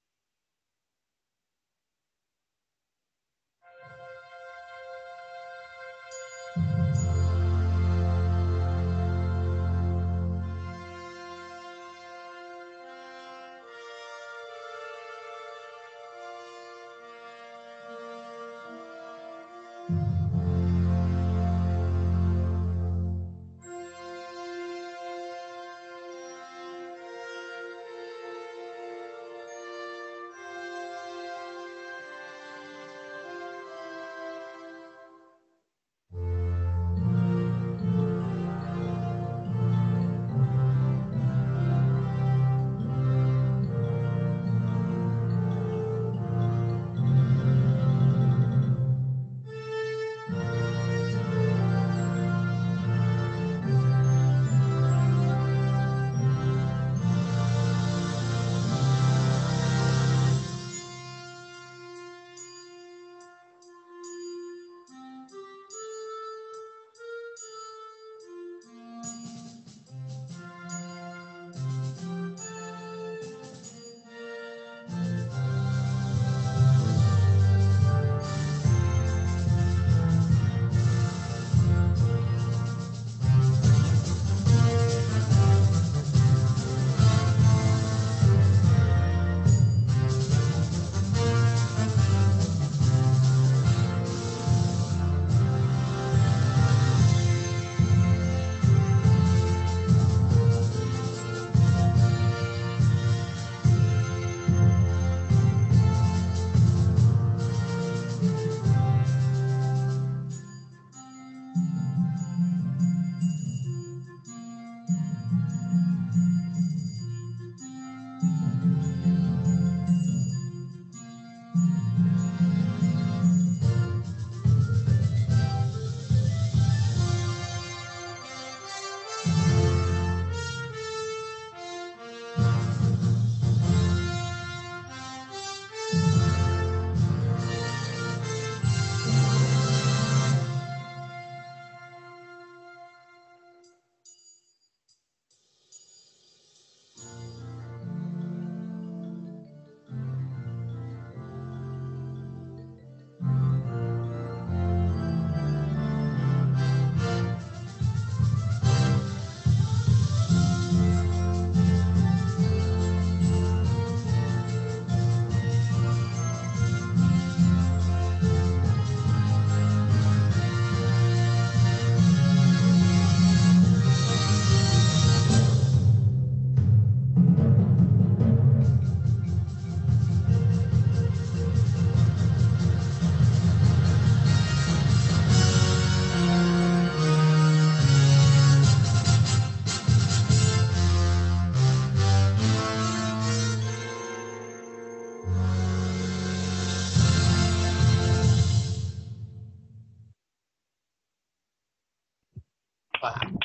Speaker 3: Wow.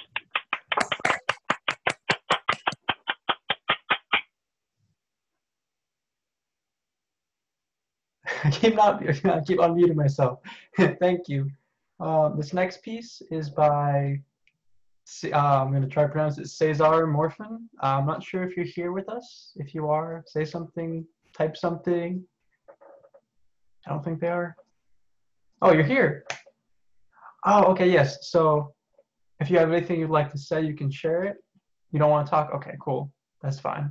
Speaker 1: I keep not I keep unmuting myself. Thank you. Uh, this next piece is by C- uh, I'm going to try to pronounce it Cesar Morfin. Uh, I'm not sure if you're here with us. If you are, say something, type something. I don't think they are. Oh, you're here. Oh, okay, yes. So if you have anything you'd like to say, you can share it. You don't want to talk? Okay, cool. That's fine.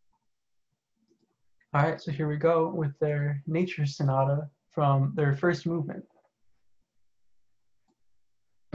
Speaker 1: All right, so here we go with their Nature Sonata from their first movement.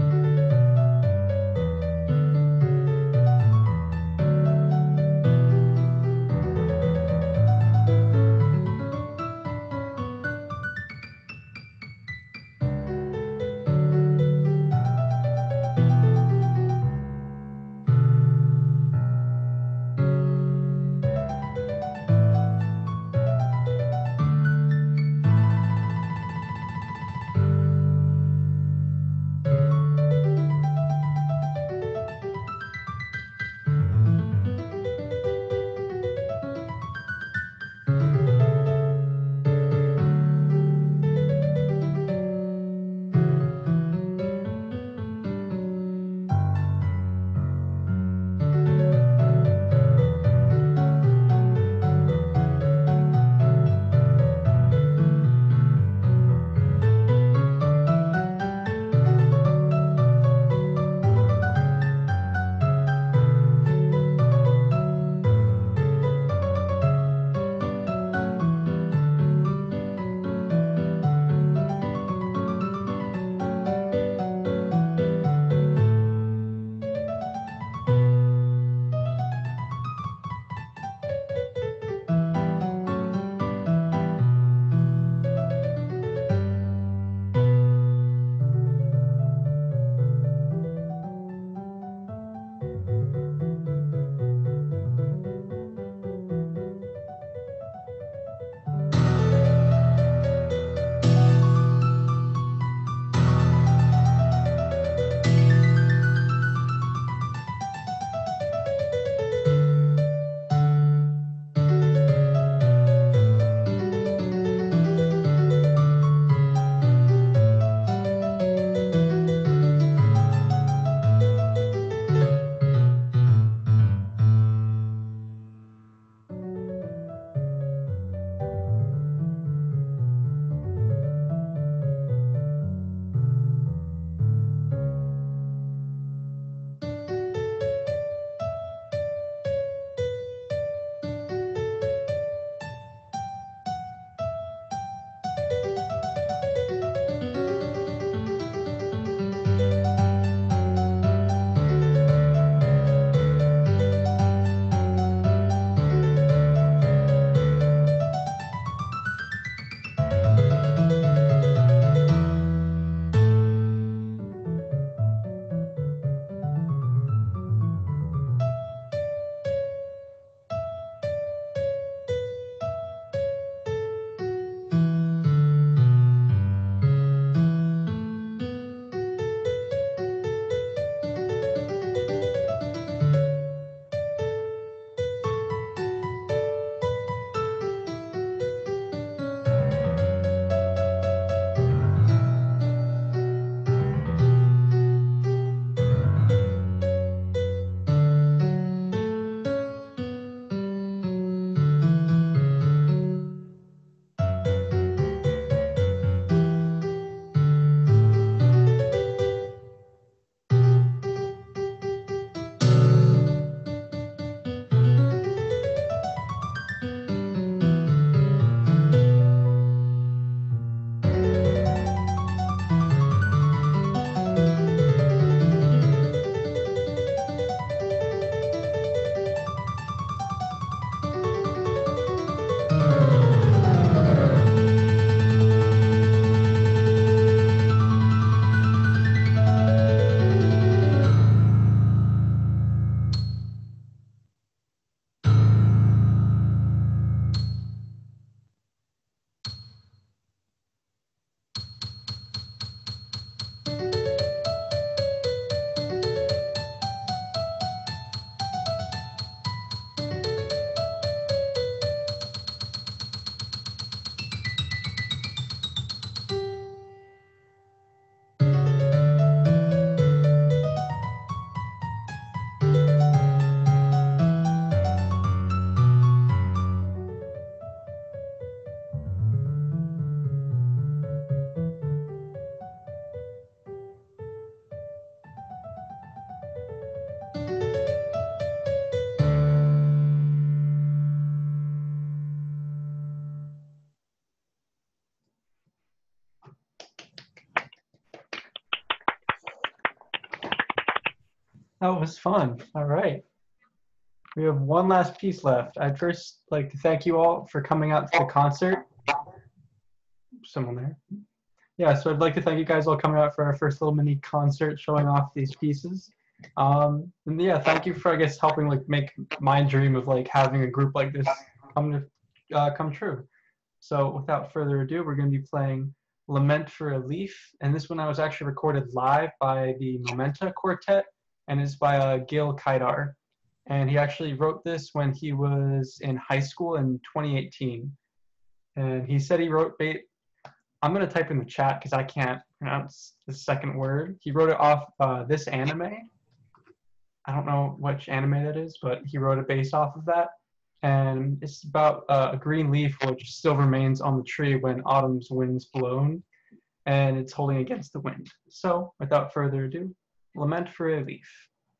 Speaker 1: That was fun. All right. We have one last piece left. I'd first like to thank you all for coming out to the concert. Someone there. Yeah, so I'd like to thank you guys all coming out for our first little mini concert showing off these pieces. Um, and yeah, thank you for, I guess, helping like make my dream of like having a group like this come to uh, come true. So without further ado, we're going to be playing Lament for a Leaf, and this one I was actually recorded live by the Momenta Quartet, and it's by uh, Gil Kaidar. And he actually wrote this when he was in high school in twenty eighteen. And he said he wrote, ba- I'm going to type in the chat because I can't pronounce the second word. He wrote it off uh, this anime. I don't know which anime that is, but he wrote it based off of that. And it's about uh, a green leaf which still remains on the tree when autumn's wind's blown, and it's holding against the wind. So without further ado, Lament for a Leaf.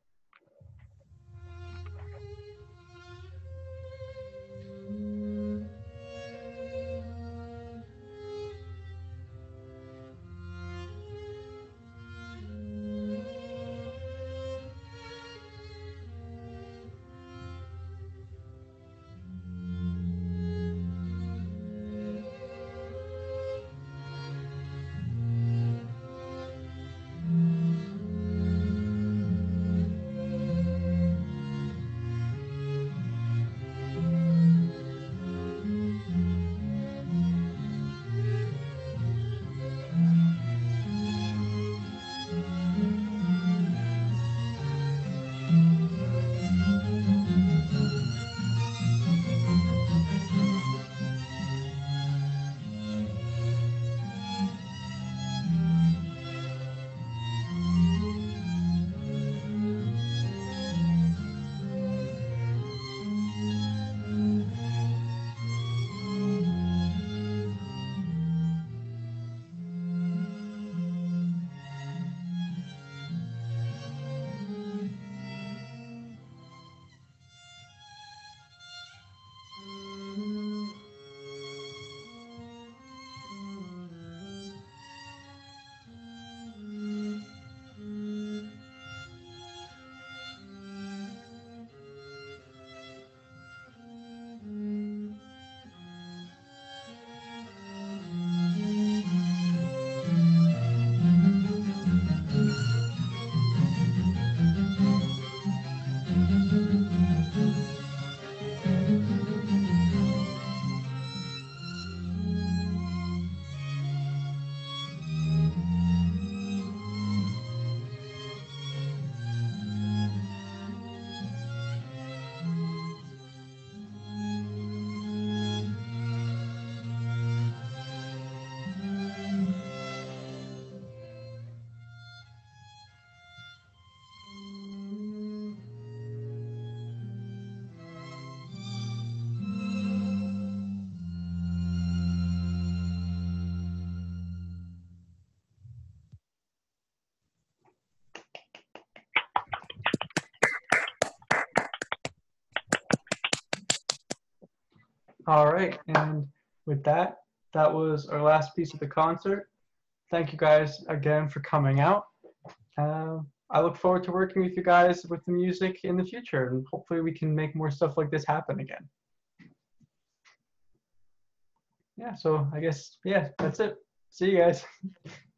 Speaker 1: All right, and with that, that was our last piece of the concert. Thank you guys again for coming out. Uh, I look forward to working with you guys with the music in the future, and hopefully we can make more stuff like this happen again. Yeah, so I guess, yeah, that's it. See you guys.